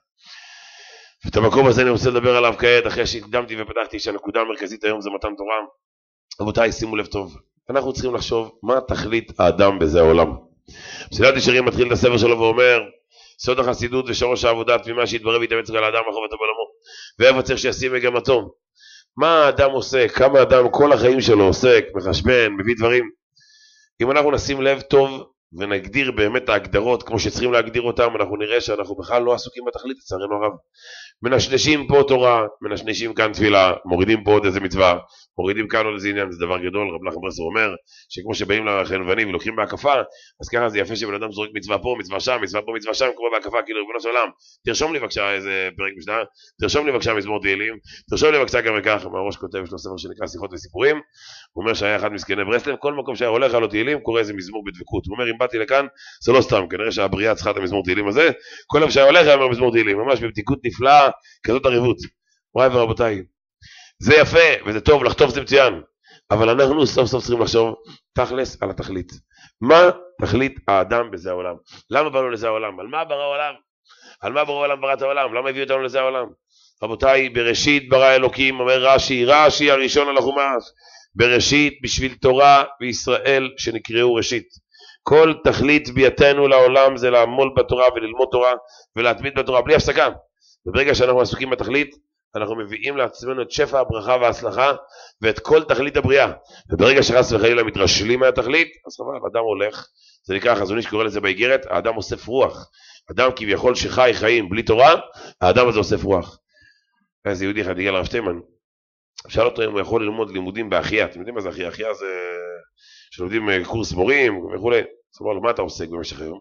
ואת המקום הזה אני רוצה לדבר עליו כעת, אחרי שהקדמתי ופתחתי שהנקודה המרכזית היום זה מתן תורה. רבותיי, שימו לב טוב, אנחנו צריכים לחשוב מה תכלית האדם בזה העולם. מסילת ישרים מתחיל את הספר שלו ואומר, סוד החסידות ושורש העבודה תמימה שהתברר והתאמץ על האדם לחובתו בעולמו, ואיפה צריך שישים מגמתו. מה האדם עושה, כמה האדם כל החיים שלו עוסק, מחשבן, מביא דברים. אם אנחנו נשים לב טוב ונגדיר באמת ההגדרות כמו שצריכים להגדיר אותם, אנחנו נראה שאנחנו בכלל לא עסוקים בתכלית, לצערנו הרב. מנשנשים פה תורה, מנשנשים כאן תפילה, מורידים פה עוד איזה מצווה, מורידים כאן עוד איזה עניין, זה דבר גדול. רב נחמן ברסלב אומר שכמו שבאים לחנוונים ולוקחים בהקפה, אז ככה זה יפה שבן אדם זורק מצווה פה, מצווה שם, מצווה פה, מצווה שם, כמו בהקפה, כאילו ריבונו של עולם, תרשום לי בבקשה איזה פרק משנה, תרשום לי בבקשה מזמור תהילים, תרשום לי בבקשה גם וכך. מהראש כותב, יש לו ספר שנקרא שיחות וסיפורים, הוא אומר שהיה אחד מסכני ברסלב, כל מקום שהיה הולך עלו תהילים, קורא איזה מזמור בדבקות. הוא אומר, אם באתי לכאן, זה לא סתם, כנראה שהבריאה צריכה את המזמור תהילים הזה, כל פעם שהיה הולך היה אומר מזמור תהילים, ממש בבדיקות נפלאה, כזאת עריבות. מוריי ורבותיי, זה יפה וזה טוב, לחטוף זה מצוין, אבל אנחנו סוף סוף צריכים לחשוב תכלס על התכלית. מה תכלית האדם בזה העולם? למה באנו לזה העולם? על מה ברא העולם? על מה ברא העולם ברא את העולם? למה הביא אותנו לזה העולם? רבותיי, בראשית ברא אלוקים, אומר רש"י, רש"י הראשון על החומש, בראשית בשביל תורה וישראל שנקראו ראשית. כל תכלית ביתנו לעולם זה לעמול בתורה וללמוד תורה ולהתמיד בתורה בלי הפסקה. וברגע שאנחנו עסוקים בתכלית, אנחנו מביאים לעצמנו את שפע הברכה וההצלחה ואת כל תכלית הבריאה. וברגע שחס וחלילה מתרשלים מהתכלית, אז חבל, אדם הולך, זה נקרא, החזון איש קורא לזה באיגרת, האדם אוסף רוח. אדם כביכול שחי חיים בלי תורה, האדם הזה אוסף רוח. איזה יהודי אחד הגיע לרב שטיימן, שאל אותו אם הוא יכול ללמוד לימודים באחייה. אתם יודעים מה זה אחייה? אחייה זה שלומדים קורס מורים וכו'. אז הוא אמר לו, מה אתה עוסק במשך היום?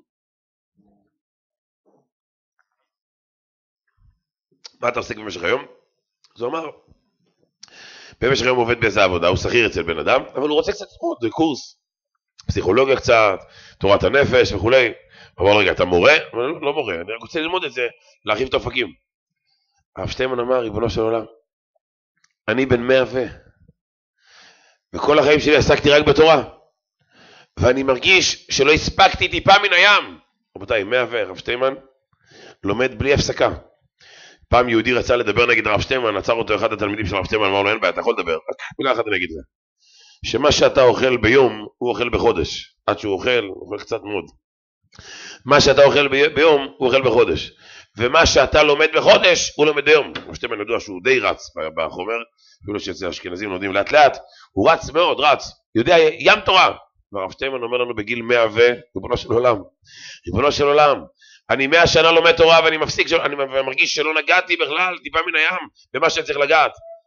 מה אתה עוסק במשך היום? אז הוא אמר, במשך היום הוא עובד באיזה עבודה, הוא שכיר אצל בן אדם, אבל הוא רוצה קצת ללמוד, זה קורס, פסיכולוגיה קצת, תורת הנפש וכו'. הוא אמר, רגע, אתה מורה? הוא אמר, לא מורה, אני רוצה ללמוד את זה, להרחיב את האופקים. הרב שטיימן אמר, ריבונו של עולם, אני בן מאה ו... וכל החיים שלי עסקתי רק בתורה, ואני מרגיש שלא הספקתי טיפה מן הים. רבותיי, מאה ו... הרב שטיימן לומד בלי הפסקה. פעם יהודי רצה לדבר נגד הרב שטיימן, עצר אותו אחד התלמידים של הרב שטיימן, אמר לו, אין בעיה, אתה יכול לדבר, רק מילה אחת נגד זה. שמה שאתה אוכל ביום, הוא אוכל בחודש. עד שהוא אוכל, הוא אוכל קצת מאוד. מה שאתה אוכל בי... ביום, הוא אוכל בחודש. ומה שאתה לומד בחודש, הוא לומד ביום. הרב שטיימן ידוע שהוא די רץ בחומר, אפילו שאצל האשכנזים לומדים לאט לאט, הוא רץ מאוד, רץ, יודע ים תורה. והרב שטיימן אומר לנו בגיל מאה ו... ריבונו של עולם, ריבונו של עולם, אני מאה שנה לומד תורה ואני מפסיק, אני מרגיש שלא נגעתי בכלל טיפה מן הים במה שאני צריך לגעת.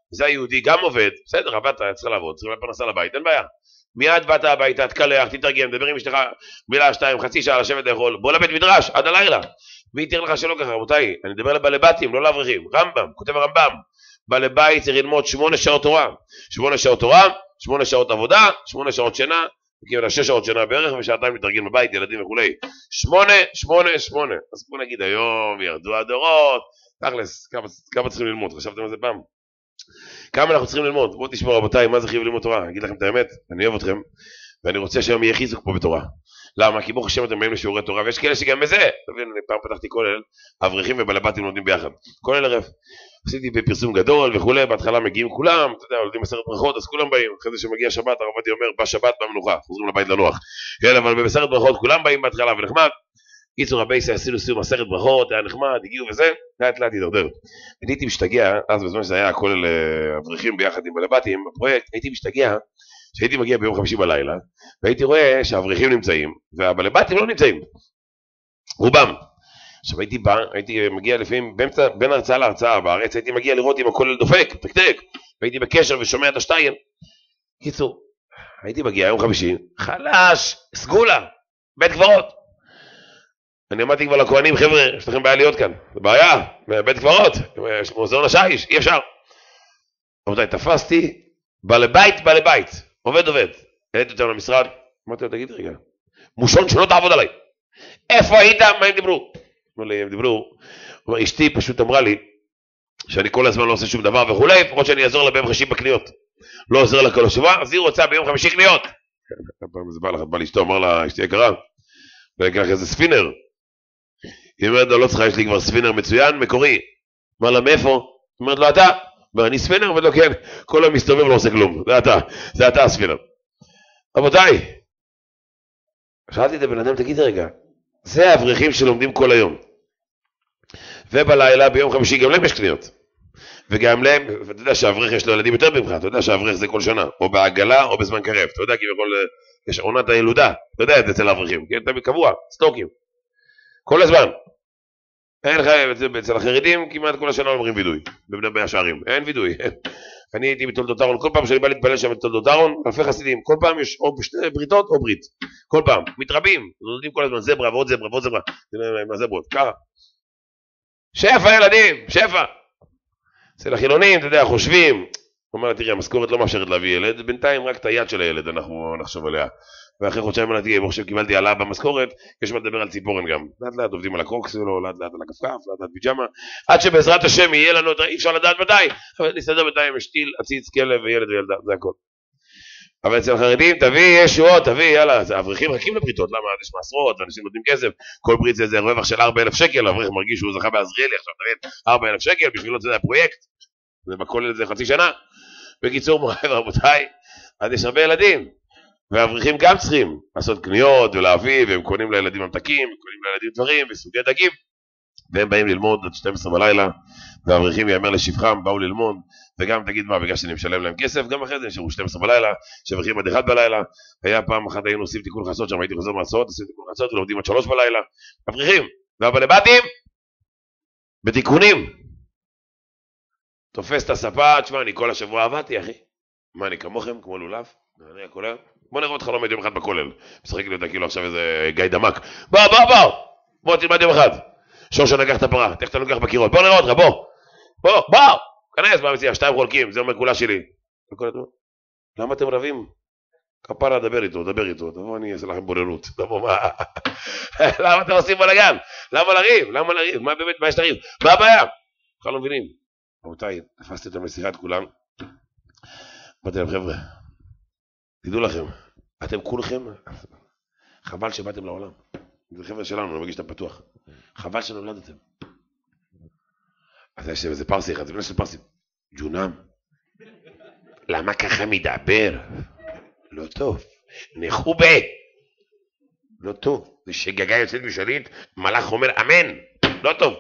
זה היהודי גם עובד, בסדר, עבדת, צריך לעבוד, צריך לפרנסה לבית, אין בעיה. מיד באת הביתה, תקלח, תתרגם, דבר עם אשתך, מילה, שתיים, חצי שעה, לשבת לאכול, בוא לבית מדרש, עד הלילה. מי יתיר לך שלא ככה, רבותיי, אני מדבר לבעלי בתים, לא לאברכים. רמב"ם, כותב הרמב"ם, בעלי בית צריך ללמוד שמונה שעות תורה, שמונה שעות תורה, שמונה שעות עבודה, שמונה שעות שינה, כאילו שש שעות שינה בערך, ושעתיים מתארגן בבית, ילדים וכולי. שמונה, שמונה, שמונה. אז בוא נגיד היום, ירדו הדורות, תכלס, כמה, כמה צריכים ללמוד, חשבתם על זה פעם? כמה אנחנו צריכים ללמוד? בואו תשמעו רבותיי, מה זה חיוב ללמוד תורה? אני אגיד לכם את האמת, אני אוהב אתכם, ואני רוצה שהיום יהיה חיזוק פה בתורה. למה? כי ברוך השם אתם באים לשיעורי תורה, ויש כאלה שגם בזה, תבין, אני פעם פתחתי כולל, אברכים ובעלי בתים לומדים ביחד, כולל ערב. עשיתי בפרסום גדול וכולי, בהתחלה מגיעים כולם, אתה יודע, לומדים עשרת ברכות, אז כולם באים, אחרי זה שמגיע שבת, הרב עובדיה אומר, בשבת במנוחה, חוזרים לבית לנוח. כן, אבל בעשרת ברכות כולם באים בהתחלה ונחמד. קיצור הבייס עשינו סיום עשרת ברכות, היה נחמד, הגיעו וזה, לאט לאט הידרדר. אני הייתי משתגע, אז בזמן שזה היה כולל אברכים ביחד עם בעלי בתים, בפרויקט, הייתי משתגע שהייתי מגיע ביום חמישי בלילה, והייתי רואה שהאברכים נמצאים, והבעלי בתים לא נמצאים, רובם. עכשיו הייתי בא, הייתי מגיע לפעמים, באמצע, בין הרצאה להרצאה בארץ, הייתי מגיע לראות אם הכולל דופק, תקתק, והייתי בקשר ושומע את השתיים. קיצור, הייתי מגיע יום חמישי, חלש, סגולה, בית קברות. אני אמרתי כבר לכהנים, חבר'ה, יש לכם בעיה להיות כאן, זה בעיה, בית קברות, יש מוזיאון השיש, אי אפשר. רבותיי, תפסתי, בעלי בית, בעלי בית, עובד עובד, העליתי אותם למשרד, אמרתי לו, תגיד רגע, מושון שלא תעבוד עליי, איפה היית, מה הם דיברו? הם דיברו, אשתי פשוט אמרה לי, שאני כל הזמן לא עושה שום דבר וכולי, לפחות שאני אעזור לה ביום חמישי בקניות, לא עוזר לה כל השבוע, אז היא רוצה ביום חמישי קניות. זה בא לך, בא לאשתו, אמר לה, אשתי יקרה, ואני אקח איזה ספינר, היא אומרת לו, לא צריכה, יש לי כבר ספינר מצוין, מקורי. אמר לה, מאיפה? היא אומרת לו, אתה. ואני ספינר, ולא כן, כל היום מסתובב ולא עושה כלום. זה אתה, זה אתה הספינר. רבותיי, שאלתי את הבן אדם, תגיד רגע, זה האברכים שלומדים כל היום. ובלילה, ביום חמישי, גם להם יש קניות. וגם להם, ואתה יודע שהאברך יש לו ילדים יותר ממך, אתה יודע שהאברך זה כל שנה, או בעגלה או בזמן קרב. אתה יודע, כי בכל, יש עונת הילודה, אתה יודע את זה אצל האברכים, כן? תמיד קבוע, סטוקים. כל הזמן. אין לך, אצל החרדים כמעט כל השנה אומרים וידוי, בבני השערים, אין וידוי. אני הייתי בתולדות אהרון, כל פעם שאני בא להתפלל שם בתולדות אהרון, אלפי חסידים, כל פעם יש או שתי בריתות או ברית, כל פעם, מתרבים, נותנים כל הזמן זברה ועוד זברה ועוד זברה, מה זברות, ככה. שפע ילדים, שפע. אצל החילונים, אתה יודע, חושבים, אומר לה, תראי, המשכורת לא מאפשרת להביא ילד, בינתיים רק את היד של הילד אנחנו נחשוב עליה. ואחרי חודשיים אני תהיה, ברוך שקיבלתי העלאה במשכורת, יש מה לדבר על ציפורן גם. לאט לאט עובדים על הקרוקס שלו, לאט לאט על הכפכף, לאט לאט פיג'מה, עד שבעזרת השם יהיה לנו, אי אפשר לדעת מתי, אבל נסתדר בינתיים, משתיל, עציץ, כלב וילד וילדה, זה הכל. אבל אצל החרדים, תביא ישועות, תביא, יאללה, האברכים מחכים לבריתות, למה? יש מעשרות, ואנשים נותנים כסף, כל ברית זה איזה רווח של ארבעה אלף שקל, האברך מרגיש שהוא זכה בעזריאלי, עכשיו תבין, ארבעה אלף שקל, בשבילו זה הפרויקט, זה בכולל זה חצי שנה. בקיצור, מוריי ורבותיי, אז יש הרבה ילדים, והאברכים גם צריכים לעשות קניות ולהביא, והם קונים לילדים ממתקים, קונים לילדים דברים וסוגי דגים, והם באים ללמוד עד שתים עשרה בלילה, והאברכים יאמר לשבחם, באו ללמוד, וגם תגיד מה, בגלל שאני משלם להם כסף, גם אחרי זה נשארו שתים עשרה בלילה, שאברכים עד אחד בלילה, היה פעם אחת היינו עושים תיקון חצות, שם הייתי חוזר מהסעות, עושים תיקון חצות ולומדים עד שלוש בלילה, אברכים, והבעלי בתים, בתיקונים, תופס את הספה, תשמע, אני כל השבוע עבדתי, אחי. מה, אני כמוכם, כמו לולב? אני הכולל? בוא נראה אותך לומד יום אחד בכולל. משחק לי אותה כאילו עכשיו איזה גיא דמק. בוא, בוא, בוא! בוא, תלמד יום אחד. שושו נגח את הפרה, תכף אתה נוגח בקירות. בוא נראה אותך, בוא! בוא, בוא! כנס, מה מציע? שתיים חולקים, זה אומר כולה שלי. למה אתם רבים? כפרה, דבר איתו, דבר איתו. תבוא, אני אעשה לכם בוררות. תבוא, מה? למה אתם עושים בלגן? למה לריב? למה לריב? מה באמת, מה יש לריב? מה הבעיה? אנחנו לא מבינים. רבותיי, תפסתי אותם לשיחת כולם. אמרתי להם, חבר'ה, תדעו לכם, אתם כולכם, חבל שבאתם לעולם. זה חבר'ה שלנו, אני מרגיש שאתם פתוח. חבל שנולדתם. אז יש איזה פרסי אחד, זה בנה של פרסי. ג'ונם, למה ככה מדבר? לא טוב. נחובה. לא טוב. זה שגגה יוצאת משלית, מלאך אומר אמן. לא טוב.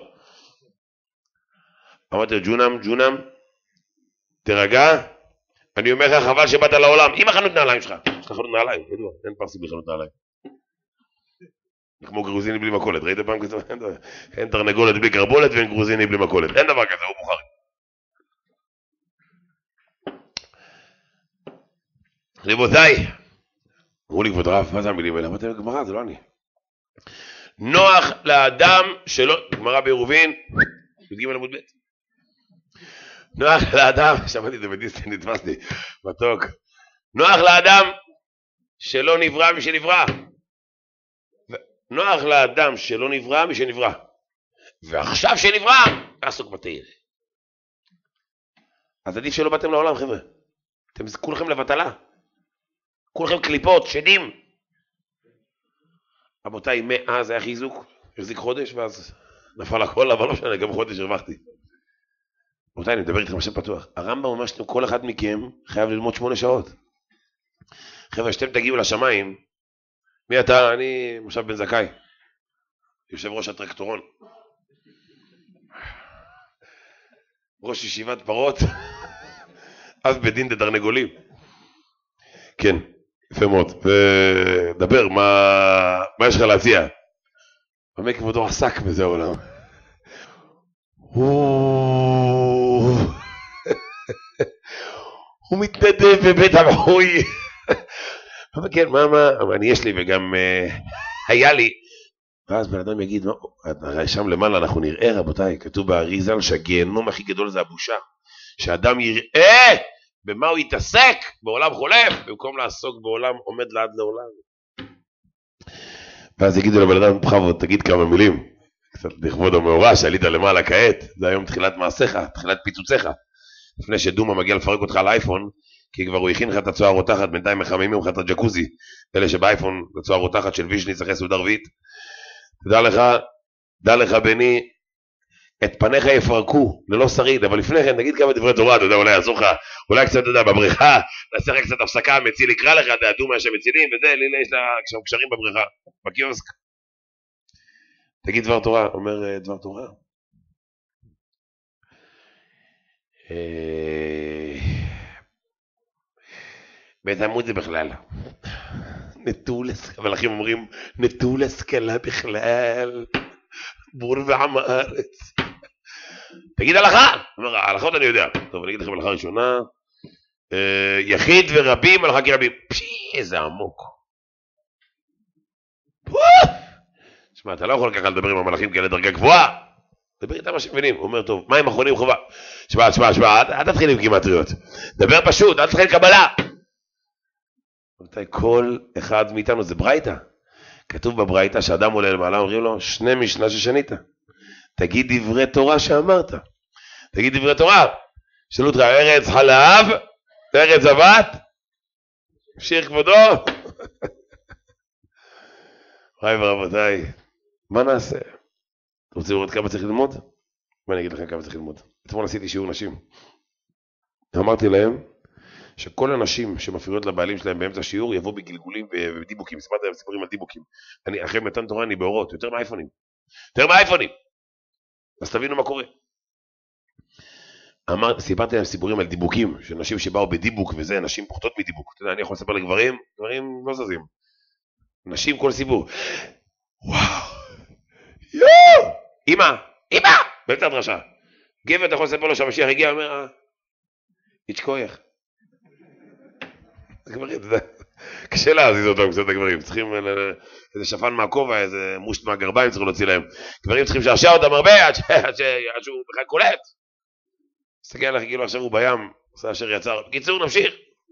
אמרתי, ג'ונם, ג'ונם, תרגע. אני אומר לך, חבל שבאת לעולם. עם החנות נעליים שלך. יש לך חנות נעליים, ידוע. אין פרסי בלי חנות נעליים. כמו גרוזיני בלי מקולת. ראית פעם כזה? אין תרנגולת בלי קרבולת ואין גרוזיני בלי מקולת. אין דבר כזה, הוא בוחרי. רבותיי, אמרו לי כבוד הרב, מה זה המילים האלה? אמרתי להם, גמרא, זה לא אני. נוח לאדם שלא, גמרא בעירובין, י"ג עמוד ב'. נוח לאדם, שמעתי את זה בדיסטי, נתפס לי, מתוק. נוח לאדם שלא נברא מי שנברא. נוח לאדם שלא נברא מי שנברא. ועכשיו שנברא, עסוק בתהילה. אז עדיף שלא באתם לעולם, חבר'ה. אתם כולכם לבטלה. כולכם קליפות, שדים. רבותיי, מאז היה חיזוק, החזיק חודש, ואז נפל הכל, אבל לא משנה, גם חודש הרווחתי. רבותיי, אני מדבר איתכם עכשיו פתוח. הרמב"ם אומר שאתם, כל אחד מכם חייב ללמוד שמונה שעות. חבר'ה, שאתם תגיעו לשמיים, מי אתה? אני מושב בן זכאי, יושב ראש הטרקטורון, ראש ישיבת פרות, אז בדין דתרנגולים. כן, יפה מאוד. ודבר, מה, מה יש לך להציע? במה כבודו עסק בזה העולם? הוא... הוא מתנדב בבית המחוי. אבל כן, מה, מה, אני יש לי וגם היה לי. ואז בן אדם יגיד, שם למעלה אנחנו נראה, רבותיי, כתוב באריזל שהגיהנום הכי גדול זה הבושה. שאדם יראה במה הוא יתעסק בעולם חולף, במקום לעסוק בעולם עומד לעד לעולם. ואז יגידו לבן אדם, בכבוד, תגיד כמה מילים, קצת לכבוד המאורע, שעלית למעלה כעת, זה היום תחילת מעשיך, תחילת פיצוציך, לפני שדומה מגיע לפרק אותך על האייפון, כי כבר הוא הכין לך את הצועה רותחת, בינתיים מחממים לך את הג'קוזי, אלה שבאייפון, את הצועה רותחת של וישניץ אחרי סעודה רביעית. תדע לך, דע לך בני, את פניך יפרקו, ללא שריד, אבל לפני כן, נגיד כמה דברי תורה, אתה יודע, אולי יעזור לך, אולי קצת, אתה יודע, בבריכה, נעשה לך קצת הפסקה, המציל יקרא לך, אתה דומה שמצילים, וזה, לילה יש לה כשהם קשרים בבריכה, בקיוסק. תגיד דבר תורה, אומר דבר תורה. בית עמוד זה בכלל. נטול, המלאכים אומרים, נטול השכלה בכלל. בור ועם הארץ. תגיד הלכה. אומר, ההלכות אני יודע. טוב, אני אגיד לכם הלכה ראשונה. יחיד ורבים, הלכה כרבים. פשי, איזה עמוק. שמע, אתה לא יכול ככה לדבר עם המלאכים כאלה דרגה גבוהה. דבר איתם מה שמבינים. הוא אומר, טוב, מים אחרונים חובה. שמע, שמע, שמע, אל תתחיל עם גימטריות. דבר פשוט, אל תתחיל קבלה. כל אחד מאיתנו זה ברייתא. כתוב בברייתא שאדם עולה למעלה, אומרים לו, שני משנה ששנית. תגיד דברי תורה שאמרת. תגיד דברי תורה. שאלו אותך, ארץ חלב, ארץ זבת, שיר כבודו. היי ורבותיי, מה נעשה? אתם רוצים לראות כמה צריך ללמוד? מה אני אגיד לכם כמה צריך ללמוד? אתמול עשיתי שיעור נשים. אמרתי להם, שכל הנשים שמפריעות לבעלים שלהם באמצע השיעור יבוא בגלגולים ובדיבוקים. סיפרתי להם סיפורים על דיבוקים. אני אחרי מתן תורה אני באורות, יותר מהאייפונים. יותר מהאייפונים. אז תבינו מה קורה. אמר, סיפרתי להם סיפורים על דיבוקים, של נשים שבאו בדיבוק וזה, נשים פוחתות מדיבוק. אתה יודע, אני יכול לספר לגברים, גברים לא זזים. נשים כל סיפור. וואו. יואו. אמא, אמא. באמצע הדרשה. גבר אתה יכול לספר לו שהמשיח הגיע, אומר, אה, יצ'קוייך. גברים, קשה להזיז אותם קצת הגברים, צריכים איזה שפן מהכובע, איזה מושט מהגרביים צריכים להוציא להם. גברים צריכים שעשע אותם הרבה עד שהוא בכלל קולט. תסתכל עליך כאילו עכשיו הוא בים, עושה אשר יצר. בקיצור, נמשיך.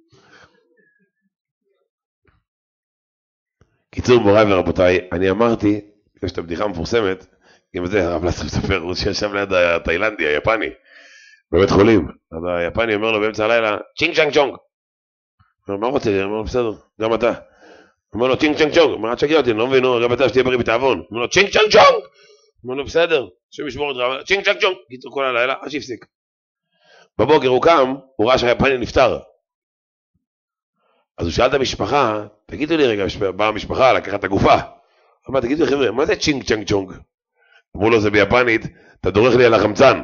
קיצור, מוריי ורבותיי, אני אמרתי, יש את הבדיחה המפורסמת, גם זה הרב לסר מספר, הוא שישב ליד התאילנדי, היפני, בבית חולים. אז היפני אומר לו באמצע הלילה, צ'ינג צ'נג צ'ונג. אומר, מה רוצה? אומר לו, בסדר, גם אתה. אומר לו, צ'ינג צ'נג צ'ונג. אומר, עד שגיע אותי, אני לא מבין, גם אתה שתהיה בריא בתאבון. אומר לו, צ'ינג צ'נג צ'ונג. אומר לו, בסדר, שמשמור את רב, צ'ינג צ'נג צ'ונג. קיצור כל הלילה, עד שהפסיק. בבוקר הוא קם, הוא ראה שהיפני נפטר. אז הוא שאל את המשפחה, תגידו לי רגע, באה המשפחה, לקחת את הגופה. אמר, תגידו לי חבר'ה, מה זה צ'ינג צ'נג צ'ונג? אמרו לו, זה ביפנית, אתה דורך לי על החמצן.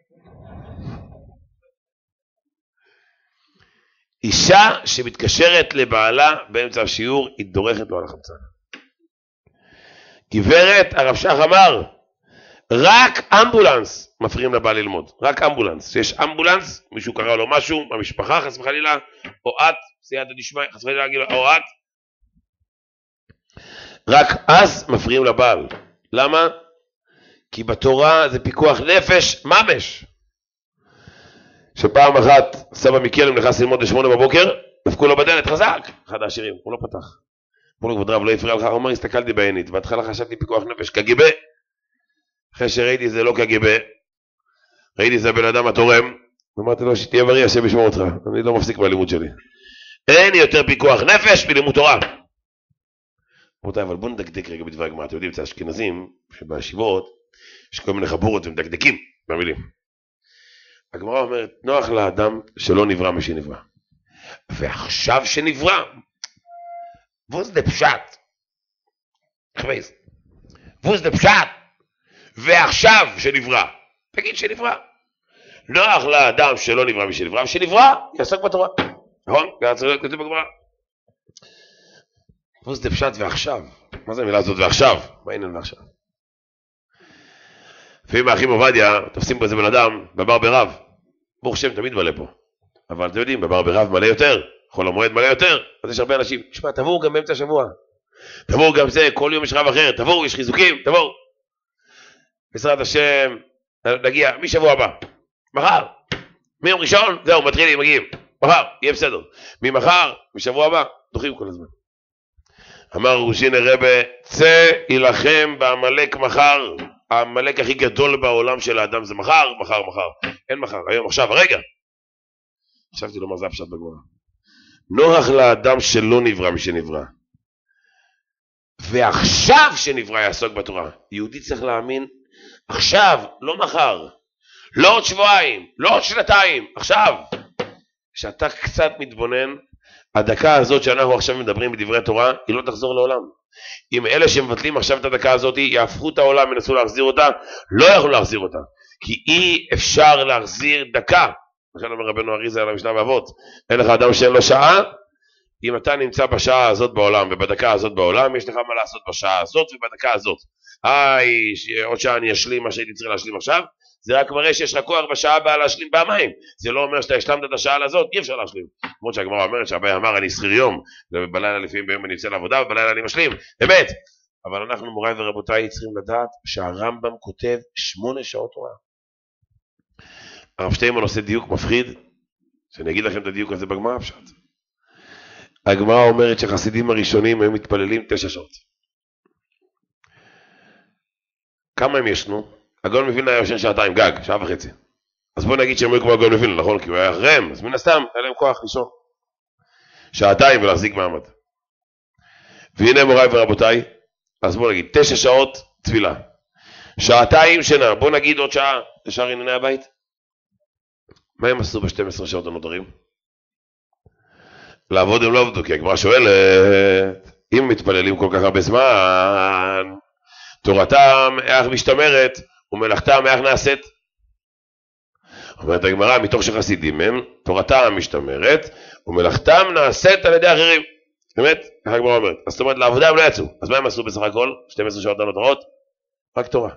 אישה שמתקשרת לבעלה באמצע השיעור, היא דורכת לו על החמצן. גברת, הרב שח אמר, רק אמבולנס מפריעים לבעל ללמוד. רק אמבולנס. שיש אמבולנס, מישהו קרא לו משהו, במשפחה, חס וחלילה, או את סייעתא דשמיא, חס וחלילה להגיד לו, או את. רק אז מפריעים לבעל. למה? כי בתורה זה פיקוח נפש ממש. שפעם אחת סבא מקלם נכנס ללמוד לשמונה בבוקר, דפקו לו בדלת חזק, אחד העשירים, הוא לא פתח. אמרו לו, כבוד רב, לא יפריע לך, הוא אומר, הסתכלתי בעינית, בהתחלה חשבתי פיקוח נפש, קג"ב. אחרי שראיתי זה לא קג"ב, ראיתי זה הבן אדם התורם, אמרתי לו, שתהיה בריא, השם ישמור אותך, אני לא מפסיק בלימוד שלי. אין יותר פיקוח נפש מלימוד תורה. רבותיי, אבל בואו נדקדק רגע בדבר הגמרא. אתם יודעים, אצל האשכנזים, שבישיבות, יש כל מיני חבורות ומדקדקים במילים. הגמרא אומרת, נוח לאדם שלא נברא מי שנברא. ועכשיו שנברא, ווז דה פשט. חוויז. ווז דה פשט. ועכשיו שנברא. תגיד שנברא. נוח לאדם שלא נברא מי שנברא, ושנברא יעסוק בתורה. נכון? כתוב בגמרא. ווז דה פשט ועכשיו. מה זה המילה הזאת ועכשיו? מה העניין ועכשיו? לפעמים האחים עובדיה, תופסים פה איזה בן אדם, בבר ברב. ברוך שם תמיד מלא פה. אבל אתם יודעים, בבר ברב מלא יותר, חול המועד מלא יותר, אז יש הרבה אנשים. תשמע, תבואו גם באמצע השבוע. תבואו גם זה, כל יום יש רב אחר, תבואו, יש חיזוקים, תבואו. בעזרת השם, נגיע, משבוע הבא. מחר. מיום ראשון, זהו, מתחילים, מגיעים. מחר, יהיה בסדר. ממחר, משבוע הבא, דוחים כל הזמן. אמר רושינא רבה, צא ילחם בעמלק מחר. העמלק הכי גדול בעולם של האדם זה מחר, מחר, מחר. אין מחר, היום, עכשיו, הרגע. חשבתי לו מה זה הפשט בגמרא. נוח לאדם שלא נברא מי שנברא. ועכשיו שנברא יעסוק בתורה. יהודי צריך להאמין, עכשיו, לא מחר. לא עוד שבועיים, לא עוד שנתיים, עכשיו. כשאתה קצת מתבונן, הדקה הזאת שאנחנו עכשיו מדברים בדברי תורה, היא לא תחזור לעולם. אם אלה שמבטלים עכשיו את הדקה הזאת, יהפכו את העולם, ינסו להחזיר אותה, לא יכולו להחזיר אותה. כי אי אפשר להחזיר דקה. לכן אומר רבנו אריזה על המשנה באבות, אין לך אדם שאין לו שעה, אם אתה נמצא בשעה הזאת בעולם ובדקה הזאת בעולם, יש לך מה לעשות בשעה הזאת ובדקה הזאת. היי, עוד שעה אני אשלים מה שהייתי צריך להשלים עכשיו, זה רק מראה שיש לך כוח בשעה הבאה להשלים פעמיים. זה לא אומר שאתה השלמת את השעה הזאת, אי אפשר להשלים. כמו שהגמרא אומרת שהבא אמר אני שכיר יום, ובלילה לפעמים ביום אני יוצא לעבודה ובלילה אני משלים, אמת. אבל אנחנו מוריי ורבותיי צריכים לדעת שהרמב"ם כותב שמונה שעות תורה. הרב שטיינמן עושה דיוק מפחיד, שאני אגיד לכם את הדיוק הזה בגמרא פשוט. הגמרא אומרת שחסידים הראשונים היו מתפללים תשע שעות. כמה הם ישנו? הגאון מווילנה היה ישן שעתיים, גג, שעה וחצי. אז בואו נגיד שהם היו כמו הגאון מווילנה, נכון? כי הוא היה אחריהם, אז מן הסתם, היה להם כוח לישון. שעתיים ולהחזיק מעמד. והנה מוריי ורבותיי, אז בואו נגיד, תשע שעות תפילה. שעתיים שינה, בואו נגיד עוד שעה, לשאר ענייני הבית. מה הם עשו ב-שתים עשרה שעות הנותרים? לעבוד הם לא עבדו, כי הגמרא שואלת, אם מתפללים כל כך הרבה זמן, תורתם איך משתמרת, ומלאכתם איך נעשית? אומרת הגמרא, מתוך שחסידים הם, תורתם משתמרת, ומלאכתם נעשית על ידי אחרים. באמת, איך הגמרא אומרת? אז זאת אומרת, לעבודה הם לא יצאו. אז מה הם עשו בסך הכל? שתים עשרה שעות הנותרות? רק תורה.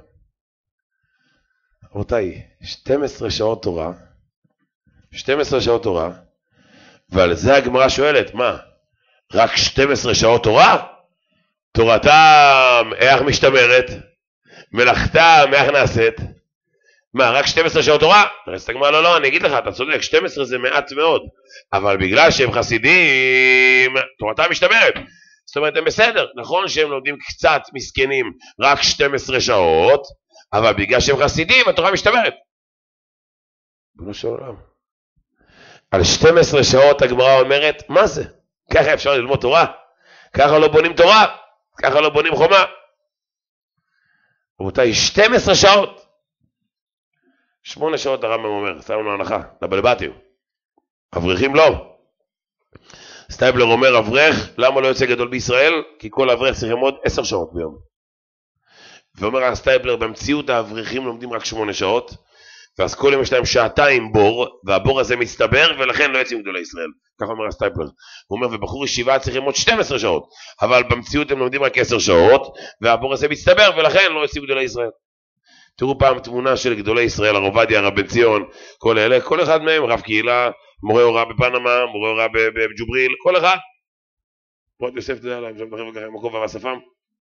רבותיי, שתים עשרה שעות תורה, שתים עשרה שעות תורה, ועל זה הגמרא שואלת, מה? רק שתים עשרה שעות תורה? תורתם איך משתמרת? מלאכתם איך נעשית? מה, רק שתים עשרה שעות תורה? אז הגמרא, לא, לא, אני אגיד לך, אתה צודק, שתים עשרה זה מעט מאוד, אבל בגלל שהם חסידים, תורתם משתמרת. זאת אומרת, הם בסדר, נכון שהם לומדים קצת מסכנים, רק שתים עשרה שעות, אבל בגלל שהם חסידים, התורה משתמרת. בנו של עולם. על שתים עשרה שעות הגמרא אומרת, מה זה? ככה אפשר ללמוד תורה? ככה לא בונים תורה? ככה לא בונים חומה? רבותיי, שתים עשרה שעות. שמונה שעות הרמב"ם אומר, שם לנו הנחה, לבלבטים. אברכים לא. סטייפלר אומר, אברך, למה לא יוצא גדול בישראל? כי כל אברך צריך ללמוד עשר שעות ביום. ואומר סטייפלר, במציאות האברכים לומדים רק שמונה שעות, ואז כל יום יש להם שעתיים בור, והבור הזה מצטבר, ולכן לא יוצאים גדולי ישראל. ככה אומר הסטייפלר. הוא אומר, ובחור ישיבה צריך ללמוד שתים עשרה שעות, אבל במציאות הם לומדים רק עשר שעות, והבור הזה מצטבר, ולכן לא יוצאים גדולי ישראל. תראו פעם תמונה של גדולי ישראל, הרב עובדיה, הרב בן ציון, כל אלה, כל אחד מהם, רב קהילה, מורה הוראה בפנמה, מורה הוראה בג'ובריל, כל אחד. פרוט יוסף, אתה יודע, להם שם בחברה ככה עם הכובע והשפם.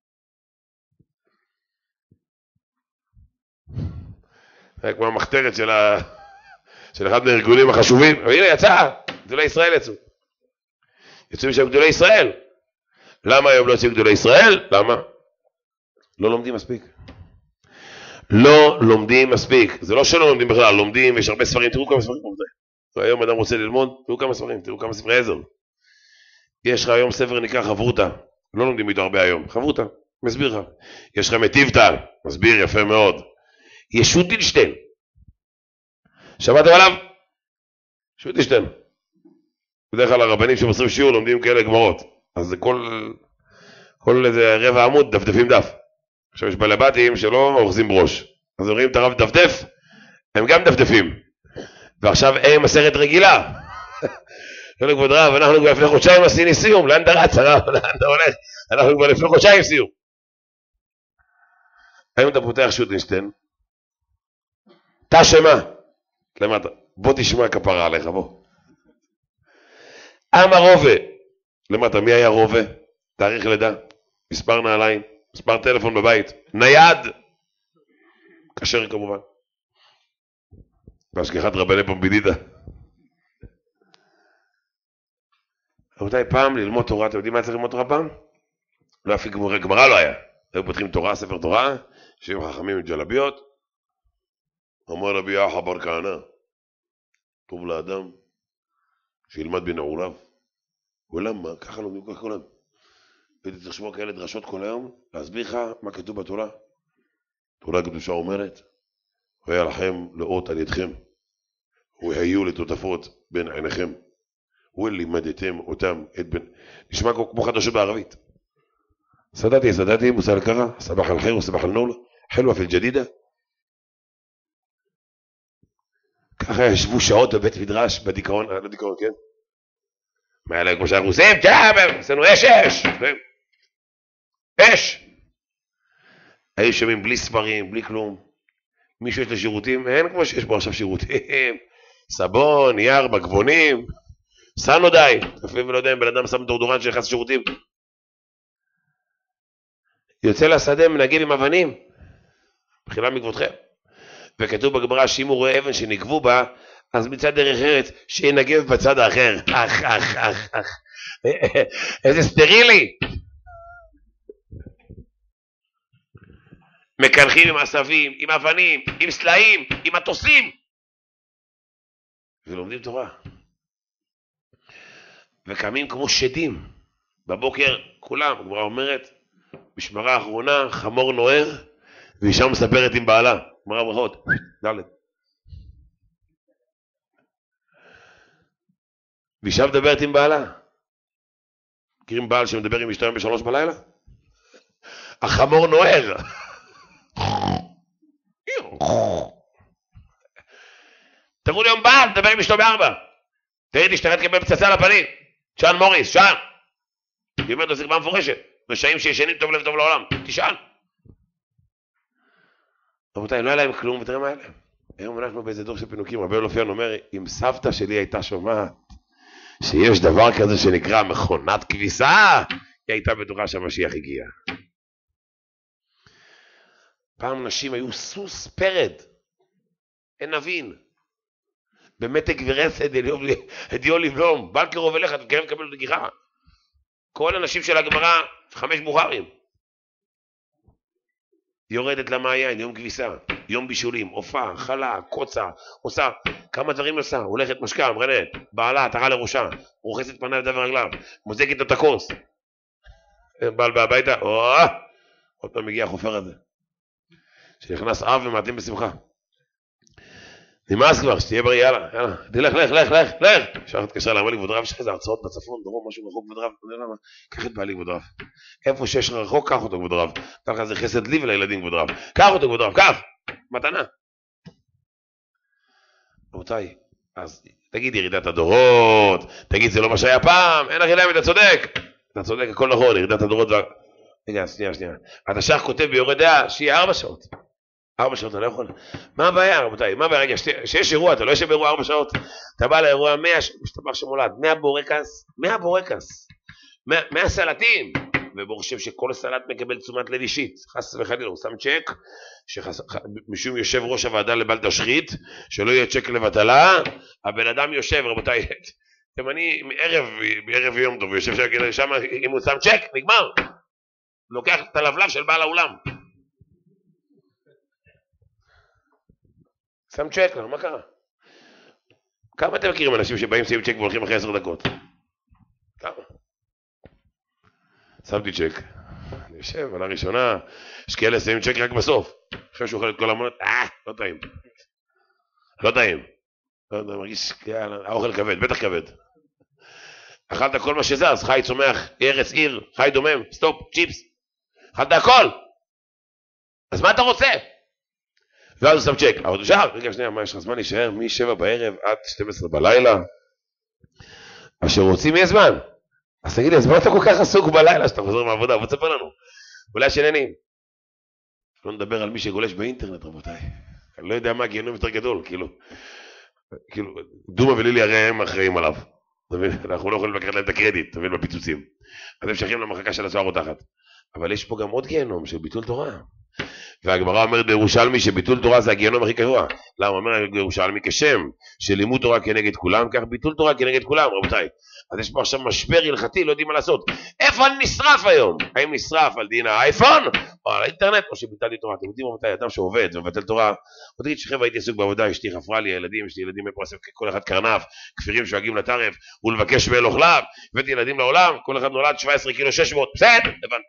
זה כמו המחתרת של, ה... של אחד מהארגונים החשובים. אבל הנה יצא, גדולי ישראל יצאו. יצאו משם גדולי ישראל. למה היום לא יצאו גדולי ישראל? למה? לא לומדים מספיק. לא לומדים מספיק. זה לא שלא לומדים בכלל, לומדים, יש הרבה ספרים, תראו כמה ספרים עובדים. היום אדם רוצה ללמוד, תראו כמה ספרים, תראו כמה ספרי עזר. יש לך היום ספר נקרא חברותה, לא לומדים איתו הרבה היום, חברותה, מסביר לך. יש לך מטיבתא, מסביר יפה מאוד. ישות דילשטיין. שמעתם עליו? ישות דילשטיין. בדרך כלל הרבנים שמוסרים שיעור לומדים כאלה גמרות. אז זה כל, כל איזה רבע עמוד דפדפים דף. עכשיו יש בלבטים שלא אוחזים בראש. אז רואים את הרב דפדף, הם גם דפדפים. ועכשיו הם מסרת רגילה. לא לכבוד רב, אנחנו כבר לפני חודשיים עשיני סיום. לאן אתה רץ הרב? לאן אתה הולך? אנחנו כבר לפני חודשיים סיום. היום אתה פותח שוט דילשטיין. אתה שמה. למטה. בוא תשמע כפרה עליך, בוא. עם הרובה. למטה, מי היה רובה? תאריך לידה, מספר נעליים, מספר טלפון בבית, נייד. כשר כמובן. בהשגחת רבני פומבידידה. רבותיי, פעם ללמוד תורה, אתם יודעים מה צריך ללמוד תורה פעם? לא אפילו גמרא, גמרא לא היה. היו פותחים תורה, ספר תורה, שיהיו חכמים עם ג'לביות. אמר רבי יחיא בר כהנא, טוב לאדם שילמד בנעוריו. ולמה? ככה לומדים כל כולם. הייתי צריך לשמוע כאלה דרשות כל היום, להסביר לך מה כתוב בתורה. תורה קדושה אומרת, והיה לכם לאות על ידכם, והיו לטוטפות בין עיניכם, ולימדתם אותם את בן... נשמע כמו חדשות בערבית. סדתי, סדתי, מוסל קרא, סבח על חיר וסבח על נול, חלווה פיל ג'דידה. ככה ישבו שעות בבית מדרש, בדיכאון, לא דיכאון, כן? מה היה להם כמו שאנחנו עושים? ג'אבר, עשינו אש אש! אש! היו שומעים בלי ספרים, בלי כלום. מישהו יש לשירותים? אין כמו שיש בו עכשיו שירותים. סבון, נייר, בגבונים. סנו די. אפילו לא יודע אם בן אדם שם דורדורן שנכנס לשירותים. יוצא לשדה מנגב עם אבנים. בחילה מכבודכם. וכתוב בגמרא שאם הוא רואה אבן שנגבו בה, אז מצד דרך ארץ שינגב בצד האחר. אך, אך, אך, אך. איזה סטרילי. מקנחים עם עשבים, עם אבנים, עם סלעים, עם מטוסים. ולומדים תורה. וקמים כמו שדים. בבוקר כולם, הגמרא אומרת, משמרה האחרונה, חמור נוער, ואישה מספרת עם בעלה. גמרא ברכות, ד'. ואישה מדברת עם בעלה. מכירים בעל שמדבר עם אשתו בשלוש בלילה? החמור נוער. תראו לי יום בעל, מדבר עם אשתו בארבע. תראי, תשתרד קבל פצצה לפנים. שאל מוריס, שאל. היא אומרת, זה כבר מפורשת. רשעים שישנים טוב לב טוב לעולם. תשאל. רבותיי, לא היה להם כלום, ותראה מה היה להם. היום אנחנו באיזה דור של פינוקים. רבי אלופיאן אומר, אם סבתא שלי הייתה שומעת שיש דבר כזה שנקרא מכונת כביסה, היא הייתה בטוחה שהמשיח הגיע. פעם נשים היו סוס פרד, אין נבין, במתק ורסד הדיו לבלום, בעל קרוב אליך, אתה קרב לקבל לגיחה. כל הנשים של הגמרא, חמש בוחרים. יורדת למעיין, יום כביסה, יום בישולים, הופעה, חלה, קוצה, עושה, כמה דברים עושה, הולכת משקה, מרנית, בעלה, תרה לראשה, רוחסת פניו דבר רגליו, מוזגת את הכוס. בעל בהביתה, עוד פעם מגיע החופר הזה. שנכנס אב ומעטים בשמחה. נמאס כבר, שתהיה בריא, יאללה, יאללה, תלך, לך, לך, לך, לך. אפשר להתקשר לאמר לי, כבוד רב, יש לך איזה הרצאות בצפון, דרום, משהו רחוק, כבוד רב, לא יודע למה, קח את בעלי, כבוד רב. איפה שיש רחוק, קח אותו, כבוד רב. אתה לך, זה חסד לי ולילדים, כבוד רב. קח אותו, כבוד רב, קח, מתנה. רבותיי, אז תגיד ירידת הדורות, תגיד זה לא מה שהיה פעם, אין אחי להם, אתה צודק. אתה צודק, הכל נכון, ירידת הדורות. רגע, שנייה, שנייה. התש"ח כותב ביורד דעה שיהיה ארבע שעות. ארבע שעות אתה לא יכול. מה הבעיה, רבותיי? מה הבעיה? רגע, שיש אירוע, אתה לא יושב באירוע ארבע שעות, אתה בא לאירוע מאה, משתבח שמולד, מאה בורקס, מאה בורקס, מאה סלטים, והוא חושב שכל סלט מקבל תשומת לב אישית, חס וחלילה, הוא שם צ'ק, משום יושב ראש הוועדה לבל תשחית, שלא יהיה צ'ק לבטלה, הבן אדם יושב, רבותיי, תימני, מערב יום טוב, יושב שם, אם הוא שם צ'ק, נגמר, לוקח את הלבלב של בעל האולם. שם צ'ק, מה קרה? כמה אתם מכירים אנשים שבאים שמים צ'ק והולכים אחרי עשר דקות? כמה? שמתי צ'ק, אני יושב על הראשונה, יש כאלה שמים צ'ק רק בסוף, אחרי שהוא אוכל את כל המונות, אה, לא טעים, לא טעים, לא יודע, מרגיש, האוכל כבד, בטח כבד. אכלת כל מה שזז, חי צומח, ארץ עיר, חי דומם, סטופ, צ'יפס, אכלת הכל, אז מה אתה רוצה? ואז הוא שם צ'ק, אבל תשאר, רגע שנייה, מה יש לך זמן להישאר מ-שבע בערב עד שתים עשרה בלילה? אשר רוצים יהיה זמן. אז תגיד לי, אז מה אתה כל כך עסוק בלילה שאתה חוזר מהעבודה? בוא תספר לנו. אולי השננים. לא נדבר על מי שגולש באינטרנט, רבותיי. אני לא יודע מה, גיהנום יותר גדול, כאילו. כאילו, דומה ולילי הרי הם אחראים עליו. אנחנו לא יכולים לקחת להם את הקרדיט, תבין, בפיצוצים. אז הם שייכים למחלקה של הצוהר אותחת. אבל יש פה גם עוד גיהנום של ביטול תורה. והגמרא אומרת בירושלמי שביטול תורה זה הגיהנום הכי קבוע. למה? אומר בירושלמי כשם שלימוד תורה כנגד כולם, כך ביטול תורה כנגד כולם, רבותיי. אז יש פה עכשיו משבר הלכתי, לא יודעים מה לעשות. איפה אני נשרף היום? האם נשרף על דין האייפון או על האינטרנט או שביטלתי תורה? אתם יודעים רבותיי, אדם שעובד ומבטל תורה, הוא תגיד שחבר'ה הייתי עסוק בעבודה, אשתי חפרה לי, הילדים, יש לי ילדים מפרסם כל אחד קרנף, כפירים שואגים לטרף, ולבקש מאל אוכליו, הבאתי ילדים לעולם, כל אחד נולד שבע עשרה קילו שש מאות, בסדר, הבנתי.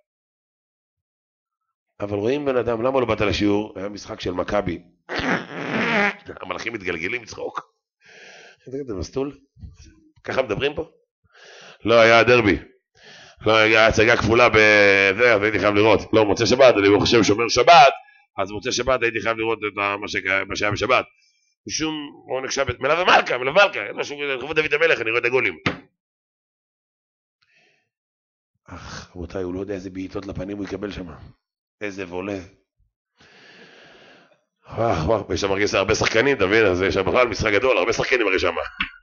אבל רואים בן אדם, למה לא באת לשיעור? היה משחק של מכבי. המלאכים מתגלגלים מצחוק. זה מסטול? ככה מדברים פה? לא, היה דרבי. לא, היה הצגה כפולה בזה, אז הייתי חייב לראות. לא, מוצא שבת, אני חושב שומר שבת, אז מוצא שבת הייתי חייב לראות את מה שהיה בשבת. משום, הוא נחשב את מלווה מלכה, מלווה מלכה, אין משהו, חובות דוד המלך, אני רואה את הגולים. אך, רבותיי, הוא לא יודע איזה בעיטות לפנים הוא יקבל שם. איזה וולה. וואו, וואו, יש שם מרגיש הרבה שחקנים, תבין, אז יש שם בכלל משחק גדול, הרבה שחקנים הרי שם.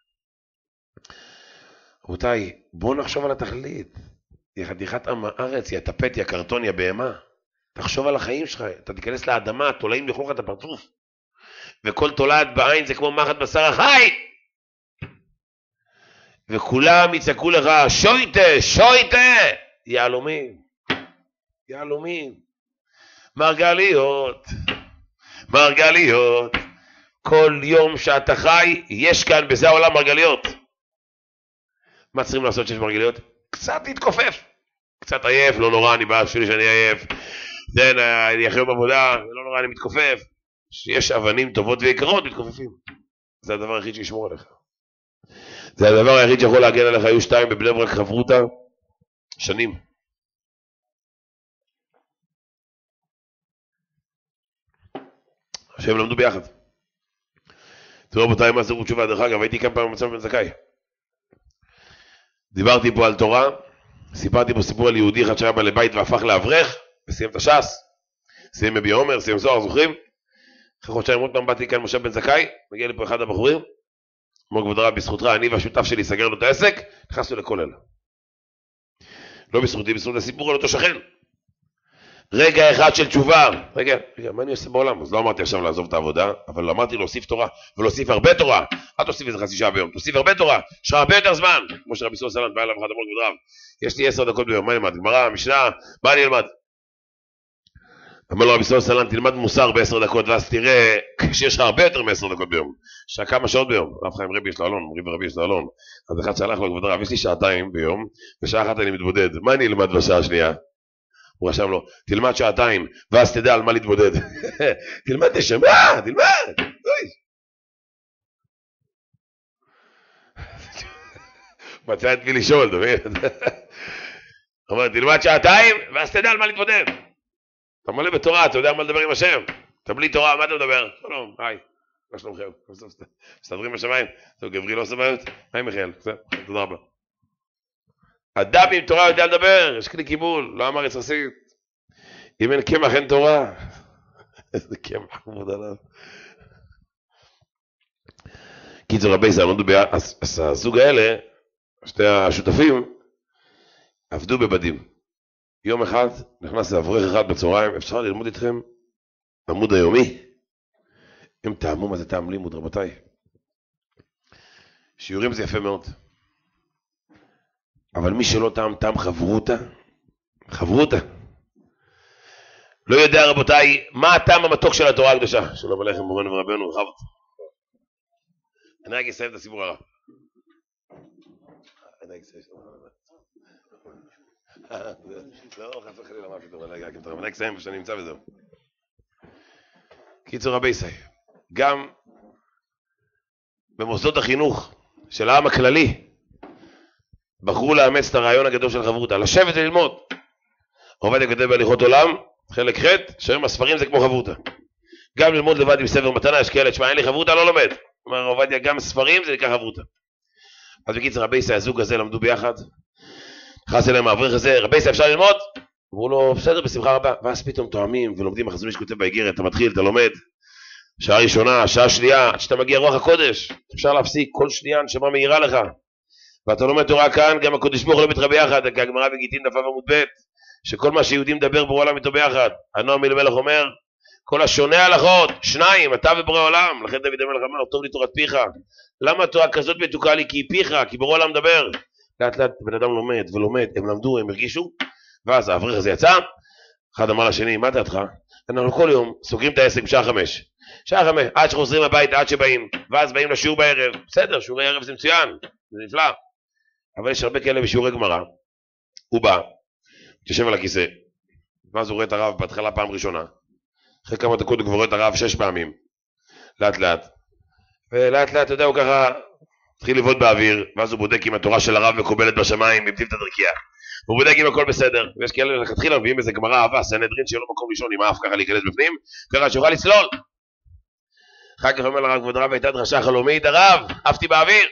רבותיי, בואו נחשוב על התכלית. יא חתיכת עם הארץ, יא טפט, יא קרטון, יא בהמה. תחשוב על החיים שלך, אתה תיכנס לאדמה, תולעים יאכלו לך את הפרצוף. וכל תולעת בעין זה כמו מחט בשר החי. וכולם יצעקו לך, שויטה, שויטה, יעלומים. יעלומים. מרגליות, מרגליות, כל יום שאתה חי, יש כאן בזה העולם מרגליות. מה צריכים לעשות שיש מרגליות? קצת להתכופף, קצת עייף, לא נורא, אני בא בשבילי שאני עייף, זה, אני אחרי בעבודה, לא נורא, אני מתכופף. שיש אבנים טובות ויקרות, מתכופפים. זה הדבר היחיד שישמור עליך. זה הדבר היחיד שיכול להגן עליך, היו שתיים בבני ברק חברותה, שנים. שהם למדו ביחד. תראו רבותיי, מה זה רות תשובה? דרך אגב, הייתי כמה פעמים במצב בן זכאי. דיברתי פה על תורה, סיפרתי פה סיפור על יהודי אחד שהיה בא לבית והפך לאברך, וסיים את הש"ס, סיים מבי עומר, סיים זוהר, זוכרים? אחרי חודשיים עוד פעם באתי כאן מושב בן זכאי, מגיע לי פה אחד הבחורים, אמר כבוד הרב, בזכותך, אני והשותף שלי סגרנו את העסק, נכנסנו לכולל. לא בזכותי, בזכות הסיפור על אותו שכן. רגע אחד של תשובה, רגע, רגע, מה אני עושה בעולם? אז לא אמרתי עכשיו לעזוב את העבודה, אבל אמרתי להוסיף תורה, ולהוסיף הרבה תורה. אל תוסיף איזה חצי שעה ביום, תוסיף הרבה תורה, יש לך הרבה יותר זמן. כמו שרבי סול סלנט בא אליו אחד אמר כבוד רב, יש לי עשר דקות ביום, מה נלמד? גמרא, משנה, מה אני אלמד? אמר לו רבי סול סלנט, תלמד מוסר בעשר דקות, ואז תראה שיש לך הרבה יותר מעשר דקות ביום. יש לך כמה שעות ביום, רב חיים רבי יש לו אלון, רבי ורבי יש לו אלון. אז אחד שהלך לו כבוד רב, יש לי שעתיים ביום, ושעה אחת אני מתבודד, מה אני אלמד בשעה השנייה? הוא רשם לו, תלמד שעתיים, ואז תדע על מה להתבודד. תלמד תשמע, תלמד. מצא את מי לשאול, תבין? אומר, תלמד שעתיים, ואז תדע על מה להתבודד. אתה מלא בתורה, אתה יודע מה לדבר עם השם. אתה בלי תורה, מה אתה מדבר? שלום, היי, מה שלומכם? מסתדרים בשמיים? טוב, גברי לא עושה בעיות? היי מיכאל, תודה רבה. אדם עם תורה יודע לדבר, יש כלי קיבול, לא אמר יצרסית. אם אין קמח אין תורה. איזה קמח חמוד עליו. קיצור רבי ישראל, אז הזוג האלה, שתי השותפים, עבדו בבדים. יום אחד נכנס לאברך אחד בצהריים, אפשר ללמוד איתכם עמוד היומי? אם תאמו מה זה טעם לימוד, רבותיי. שיעורים זה יפה מאוד. אבל מי שלא טעם טעם חברותה, חברותה. לא יודע רבותיי, מה הטעם המתוק של התורה הקדושה? שלום עליכם מורנו ורבנו, רחבת. אני רק אסיים את הסיפור הרב. אני רק אסיים את לא, חס וחלילה מה פתאום, אני רק אסיים שאני נמצא וזהו. קיצור רבי ישראל, גם במוסדות החינוך של העם הכללי, בחרו לאמץ את הרעיון הגדול של חברותה, לשבת וללמוד. עובדיה כותב בהליכות עולם, חלק ח' שהיום הספרים זה כמו חברותה. גם ללמוד לבד עם ספר מתנה, יש כאלה, תשמע, אין לי חברותה, לא לומד. אומר עובדיה, גם ספרים זה נקרא חברותה. אז בקיצור, רבי ישראל, הזוג הזה למדו ביחד, נכנס אליהם האברך הזה, רבי ישראל, אפשר ללמוד? אמרו לו, בסדר, בשמחה רבה. ואז פתאום תואמים ולומדים, החזון איש כותב באיגרת, אתה מתחיל, אתה לומד, שעה ראשונה, שעה שנייה, עד שאתה מגיע רוח הקודש, אפשר להפסיק כל שנייה, נשמה מהירה לך. ואתה לומד תורה כאן, גם הקודש ברוך הוא לומד לך ביחד, כגמרא בגיטין דף עמוד ב', שכל מה שיהודים מדבר בורא עולם איתו ביחד. הנועם אלימלך אומר, כל השונה הלכות, שניים, אתה ובורא עולם. לכן דוד המלך אמר, טוב לי תורת פיך. למה תורה כזאת מתוקה לי? כי היא פיך, כי בורא עולם מדבר. לאט לאט בן אדם לומד ולומד, הם למדו, הם הרגישו, ואז האברך הזה יצא, אחד אמר לשני, מה דעתך? אנחנו כל יום סוגרים את העסק בשעה חמש. שעה חמש, עד שחוזרים הביתה, עד שבאים, ואז באים לשיעור בערב. בסדר, שיעורי ערב זה מצוין, זה נפלא. אבל יש הרבה כאלה בשיעורי גמרא. הוא בא, יושב על הכיסא, ואז הוא רואה את הרב בהתחלה פעם ראשונה. אחרי כמה דקות הוא כבר רואה את הרב שש פעמים. לאט לאט. ולאט לאט, אתה יודע, הוא ככה התחיל לבעוט באוויר, ואז הוא בודק אם התורה של הרב מקובלת בשמיים, עם טיפת הדרקייה. הוא בודק אם הכל בסדר. ויש כאלה לכתחילה מביאים איזה גמרא אהבה, סנהדרין שיהיה לו מקום לישון עם האף ככה להיכנס בפנים, ככה שיוכל לצלול. אחר כך אומר לרב, כבוד הרב, הייתה דרשה חלומית, הרב, עפתי באוויר.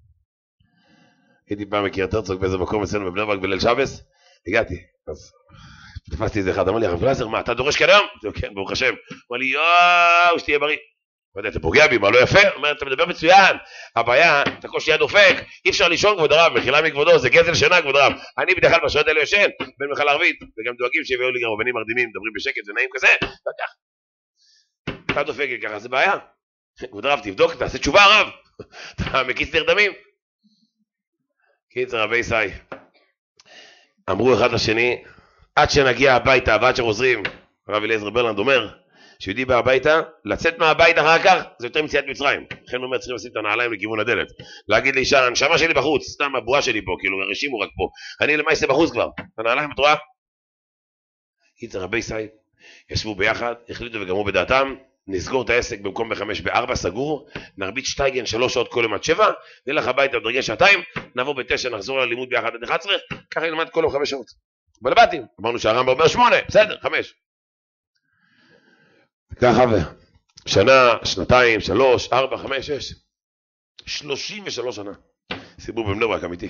הייתי פעם מכיר תרצוג באיזה מקום אצלנו בבני ברק בליל שבס, הגעתי, אז תפסתי איזה אחד, אמר לי, הרב גלזר, מה, אתה דורש כאן היום? כן, ברוך השם. אמר לי, יואו, שתהיה בריא. לא יודע, אתה פוגע בי, מה לא יפה? אומר, אתה מדבר מצוין. הבעיה, אתה כל שנייה דופק, אי אפשר לישון כבוד הרב, מחילה מכבודו, זה גזל שינה כבוד הרב. אני בדרך כלל בשעות האלה ישן, בין מחיל ערבית, וגם דואגים שיביאו לי רבנים מרדימים, מדברים בשקט, זה נעים כזה, וכך. אתה דופק ככה, זה בעיה. כבוד הרב, תבדוק, תעשה תשובה הרב. אתה מקיץ נרדמים. קיצר רבי ישראל. אמרו אחד לשני, עד שנגיע הביתה, ועד שחוזרים, הרב אליעזר ברלנד אומר, שיהודי בא הביתה, לצאת מהבית אחר כך, זה יותר מציאת מצרים. לכן הוא אומר, צריכים לשים את הנעליים לכיוון הדלת. להגיד לאישה, הנשמה שלי בחוץ, סתם הבועה שלי פה, כאילו הרשימו רק פה. אני למה יעשה בחוץ כבר? הנעליים, את רואה? קיצר רבי ישראל, ישבו ביחד, החליטו וגמרו בדעתם, נסגור את העסק במקום בחמש בארבע סגור, נרביץ שטייגן שלוש שעות כל יום עד שבע, נלך הביתה בדרגי שעתיים, נעבור בתשע, נחזור ללימוד ביחד עד אחת עשרה, ככה נלמד כל יום חמש שעות. בלבטים, אמרנו שהרמב"ם אומר שמונה, בסדר, חמש. ככה שנה, שנתיים, שלוש, ארבע, חמש, שש, שלושים ושלוש שנה. סיפור בבני ברק אמיתי.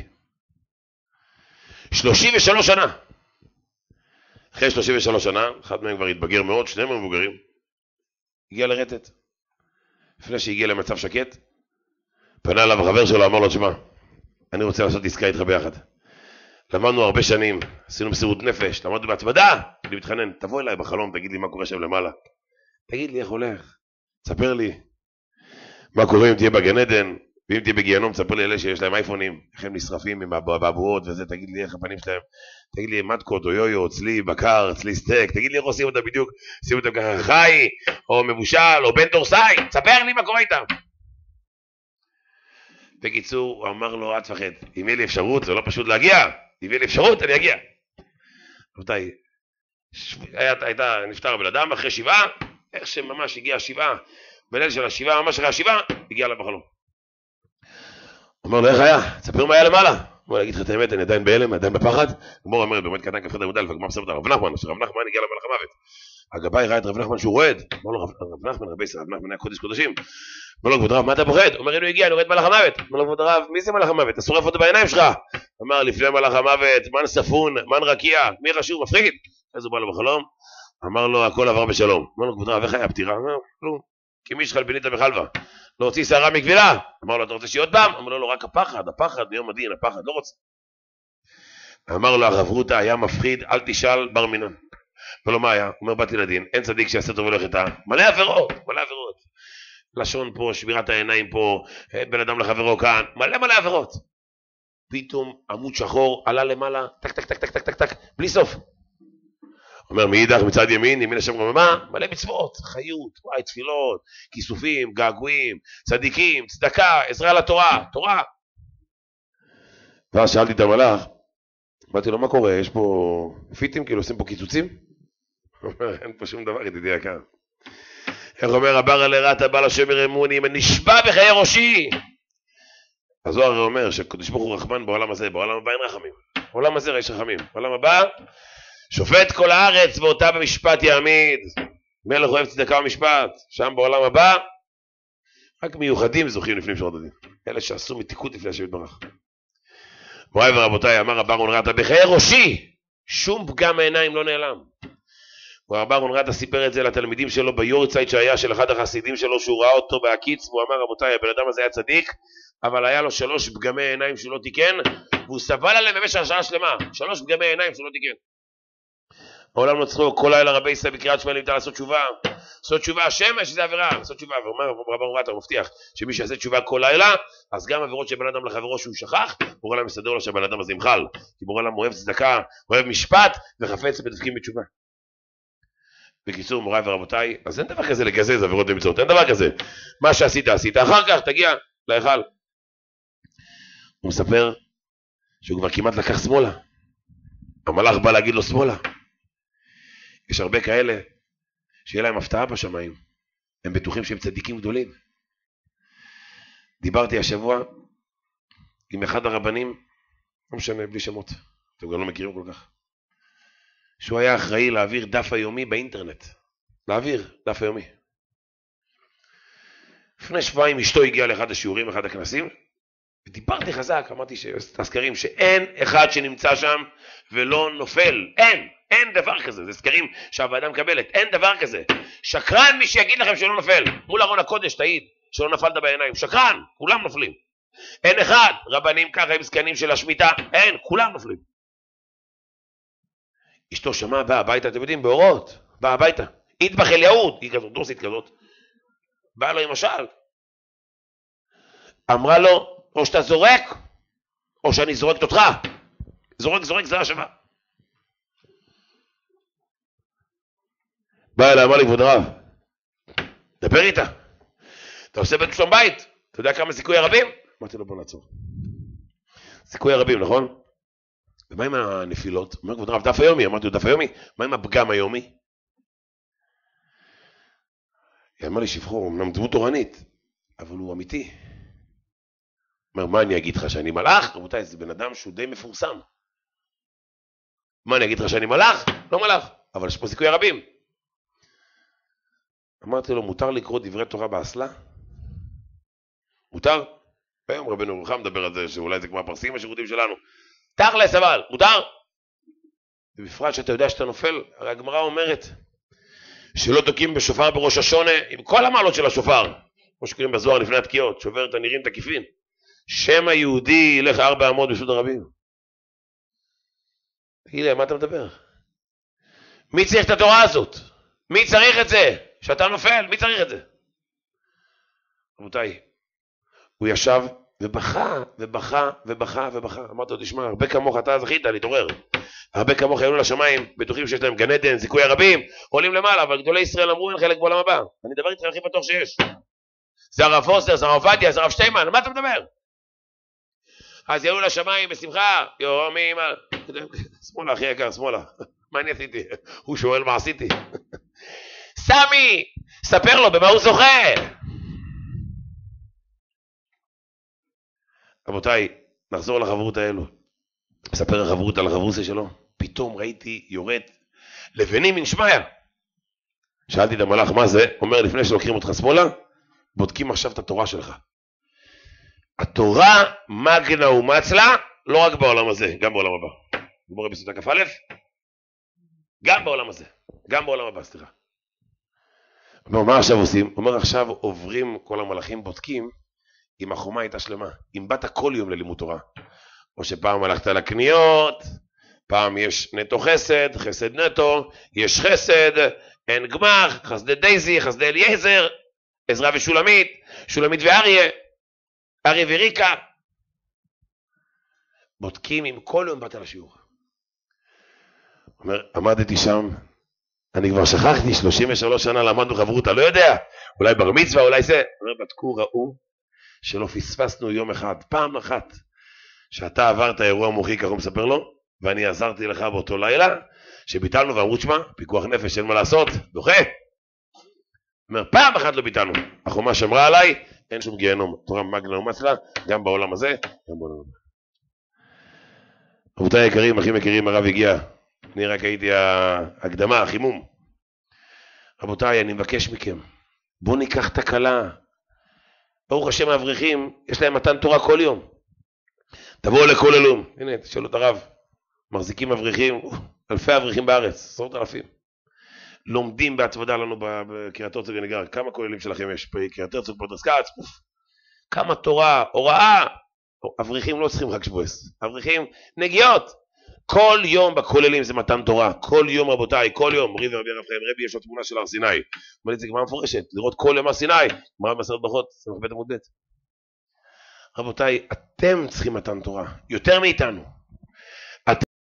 שלושים ושלוש שנה. אחרי שלושים ושלוש שנה, אחד מהם כבר התבגר מאוד, שניהם מבוגרים. הגיע לרטט. לפני שהגיע למצב שקט, פנה אליו החבר שלו, אמר לו, תשמע, אני רוצה לעשות עסקה איתך ביחד. למדנו הרבה שנים, עשינו מסירות נפש, למדנו בהתמדה, אני מתחנן, תבוא אליי בחלום, תגיד לי מה קורה שם למעלה. תגיד לי איך הולך, תספר לי מה קורה אם תהיה בגן עדן, ואם תהיה בגיהנום, תספר לי אלה שיש להם אייפונים, איך הם נשרפים עם הבועות וזה, תגיד לי איך הפנים שלהם, תגיד לי מתקות או יויו, אצלי בקר, אצלי סטייק, תגיד לי איך עושים אותם בדיוק, עושים אותם ככה חי, או מבושל, או בן דורסאי, תספר לי מה קורה איתם. בקיצור, הוא אמר לו, אל תפחד, אם יהיה לי אפשרות, זה לא פשוט להגיע, אם יהיה לי אפשרות, אני אגיע. רבותיי, הייתה נפטר בן אדם אחרי שבעה, איך שממש הגיע השבעה, בליל של השבעה, ממש אחרי השבעה, הגיע לה בחלום. הוא אומר לו, איך היה? תספר מה היה למעלה. בוא נגיד לך את האמת, אני עדיין בהלם, עדיין בפחד. גמור אומר, באמת קטן כפחד עמוד א', וגמר מספר את הרב נחמן, שרב נחמן הגיע למלאך המוות. הגבאי ראה את רב נחמן שהוא רועד. אמר לו, רב נחמן, רבי ישראל, רב נחמן היה קודש קודשים. אמר לו, כבוד הרב, מה אתה פוחד? אומר, הנה הוא הגיע, אני רואה את מלאך המוות. אמר לו, כבוד הרב, מי זה מלאך המוות? אתה שורף אותו בעיניים שלך. אמר, לפני מלאך המוות, מן ספון, מן רקיע, מי רשום, מפחיד. אז הוא בא לו בחלום. אמר לו, הכל עבר בשלום. אמר לו, כבוד הרב, איך היה הפטירה? אמר לו, כלום, כי מי שחלבינית בחלבה. להוציא שערה מקבילה. אמר לו, אתה רוצה שיהיה עוד פעם? אמר לו, לא, רק הפחד, הפחד מיום הדין, הפחד, לא רוצה. אמר לו, הרברותה היה מפחיד, אל תשאל בר מינן. ולא מה היה? אומר, באתי לדין, אין צדיק שיעשה טוב ולא חטא. מלא עבירות, מלא עבירות. לשון פה, שבירת העיניים פה, בן אדם לחברו כאן, מלא מלא עבירות. פתאום עמוד שחור עלה למעלה, טק טק טק טק טק טק טק, בלי סוף. אומר, מאידך מצד ימין, ימין השם רוממה, מלא מצוות, חיות, וואי, תפילות, כיסופים, געגועים, צדיקים, צדקה, עזרה לתורה, תורה. ואז שאלתי את המלאך, אמרתי לו, מה קורה? יש פה פיטים, כאילו עושים פה קיצוצים? הוא אומר, אין פה שום דבר, ידידי יקר. איך אומר, הבר אל הרעת הבעל השם ירמוני, אם נשבע בחיי ראשי. הזוהר אומר שקדוש ברוך הוא רחמן בעולם הזה, בעולם הבא אין רחמים. בעולם הזה יש רחמים. בעולם הבא, שופט כל הארץ ואותה במשפט יעמיד. מלך אוהב צדקה ומשפט. שם בעולם הבא, רק מיוחדים זוכים לפנים משורת הדין. אלה שעשו מתיקות לפני השם יתברך. מוריי ורבותיי, אמר הבר אל הרעת, בחיי ראשי, שום פגם מעיניים לא נעלם. והבר אל הרעת סיפר את זה לתלמידים שלו ביורצייט שהיה של אחד החסידים שלו, שהוא ראה אותו בהקיץ, והוא אמר, רבותיי, הבן אדם הזה היה צדיק, אבל היה לו שלוש פגמי עיניים שהוא לא תיקן, והוא סבל עליהם במשך שעה שלמה, שלוש פגמי עיניים שהוא לא תיקן. העולם לא צריכו, כל לילה רבי ישראל בקריאת שמע לימדה לעשות תשובה, לעשות תשובה, השמש זה עבירה, לעשות תשובה, ואומר רב אל הרעת, הוא מבטיח שמי שיעשה תשובה כל לילה, אז גם עבירות של בן אדם לחברו שהוא שכח, בורא עולם מסדר לו שהבן אדם הזה ימחל, כי בורא עולם אוהב צדקה, אוהב משפט, וחפץ בדבקים בתשובה. בקיצור, מוריי ורבותיי, אז אין דבר כזה לגזז עבירות ומצוות, אין דבר כזה. מה שעשית, עשית, אחר כך תגיע להיכל. הוא מספר שהוא כבר כמעט לקח שמאלה. המלאך בא להגיד לו שמאלה. יש הרבה כאלה שיהיה להם הפתעה בשמיים. הם בטוחים שהם צדיקים גדולים. דיברתי השבוע עם אחד הרבנים, לא משנה, בלי שמות, אתם גם לא מכירים כל כך, שהוא היה אחראי להעביר דף היומי באינטרנט. להעביר דף היומי. לפני שבועיים אשתו הגיעה לאחד השיעורים, אחד הכנסים, ודיברתי חזק, אמרתי שהסקרים שאין אחד שנמצא שם ולא נופל, אין, אין דבר כזה, זה סקרים שהוועדה מקבלת, אין דבר כזה. שקרן מי שיגיד לכם שלא נופל, מול ארון הקודש תעיד שלא נפלת בעיניים, שקרן, כולם נופלים. אין אחד, רבנים ככה עם סקנים של השמיטה, אין, כולם נופלים. אשתו שמע, באה הביתה, אתם יודעים, באורות, באה הביתה, איתבח אל יהוד, היא כזאת, דוסית כזאת, באה לו עם השאל, אמרה לו, או שאתה זורק, או שאני זורקת אותך. זורק, זורק, זה השווה. בא אליי, אמר לי, כבוד הרב, דבר איתה. אתה עושה בית שלום בית, אתה יודע כמה סיכוי הרבים? אמרתי לו, בוא נעצור. סיכוי הרבים, נכון? ומה עם הנפילות? אומר, כבוד הרב, דף היומי. אמרתי לו, דף היומי? מה עם הפגם היומי? היא אמרה לי, שבחור, אמנם דמות תורנית, אבל הוא אמיתי. אומר, מה אני אגיד לך שאני מלאך? רבותיי, זה בן אדם שהוא די מפורסם. מה אני אגיד לך שאני מלאך? לא מלאך, אבל יש פה סיכוי הרבים. אמרתי לו, מותר לקרוא דברי תורה באסלה? מותר? היום רבנו רוחם מדבר על זה, שאולי זה כמו הפרסים השירותים שלנו. תכלס אבל, מותר? ובפרט שאתה יודע שאתה נופל, הרי הגמרא אומרת, שלא תוקים בשופר בראש השונה, עם כל המעלות של השופר, כמו שקוראים בזוהר לפני התקיעות, שובר את הנירים תקיפין. שם היהודי ילך ארבע עמוד בשוד הרבים. תגיד לי, מה אתה מדבר? מי צריך את התורה הזאת? מי צריך את זה? שאתה נופל, מי צריך את זה? רבותיי, הוא ישב ובכה ובכה ובכה ובכה. אמרתי לו, תשמע, הרבה כמוך אתה זכית להתעורר. הרבה כמוך יעלו לשמיים, בטוחים שיש להם גן עדן, זיכוי הרבים, עולים למעלה, אבל גדולי ישראל אמרו אין חלק בעולם הבא. אני מדבר איתך הכי בטוח שיש. זה הרב פוסטר, זה הרב עובדיה, זה הרב שטיימן, מה אתה מדבר? אז יעלו לשמיים בשמחה, יומי, מה... שמאלה, אחי יקר, שמאלה. מה אני עשיתי? הוא שואל מה עשיתי. סמי, ספר לו במה הוא זוכה. רבותיי, נחזור לחברות האלו. ספר החברות על החברוסה שלו. פתאום ראיתי יורד לבנים מן שמיה. שאלתי את המלאך מה זה? אומר לפני שלוקחים אותך שמאלה, בודקים עכשיו את התורה שלך. התורה מגנה ומצלה, לא רק בעולם הזה, גם בעולם הבא. בורא בסוטה כף א', גם בעולם הזה. גם בעולם הבא, סליחה. אומר, מה עכשיו עושים? הוא אומר, עכשיו עוברים כל המלאכים בודקים אם החומה הייתה שלמה, אם באת כל יום ללימוד תורה, או שפעם הלכת לקניות, פעם יש נטו חסד, חסד נטו, יש חסד, אין גמר, חסדי דייזי, חסדי אליעזר, עזרא ושולמית, שולמית ואריה, אריה וריקה. בודקים אם כל יום באת לשיעור. אומר, עמדתי שם, אני כבר שכחתי, שלושים ושלוש שנה למדנו חברותה, לא יודע, אולי בר מצווה, אולי זה. אומר, בדקו, ראו, שלא פספסנו יום אחד, פעם אחת, שאתה עברת אירוע מוחי, ככה הוא מספר לו, ואני עזרתי לך באותו לילה, שביטלנו ואמרו, תשמע, פיקוח נפש, אין מה לעשות, דוחה. אומר, פעם אחת לא ביטלנו, החומה שמרה עליי, אין שום גיהנום, תורה מגנה ומצלה, גם בעולם הזה, גם בעולם הזה. רבותיי היקרים, אחים יקרים, הרב הגיע, אני רק הייתי ההקדמה, החימום. רבותיי, אני מבקש מכם, בואו ניקח את הכלה. ברוך השם האברכים, יש להם מתן תורה כל יום. תבואו לכוללום. הנה, תשאלו את הרב. מחזיקים אברכים, אלפי אברכים בארץ, עשרות אלפים. לומדים בהתוודה לנו בקריית הרצוג ונגר. כמה כוללים שלכם יש? בקריית הרצוג, פרדס כץ. כמה תורה, הוראה. אברכים לא צריכים חג שבועס. אברכים נגיעות. כל יום בכוללים זה מתן תורה. כל יום רבותיי, כל יום. מורי ורבי הרב חיים רבי יש לו תמונה של הר סיני. אומר לי את זה גמרא מפורשת. לראות כל יום הר סיני. גמרא במסכת ברכות, סמך ב' עמוד ב'. רבותיי, אתם צריכים מתן תורה. יותר מאיתנו.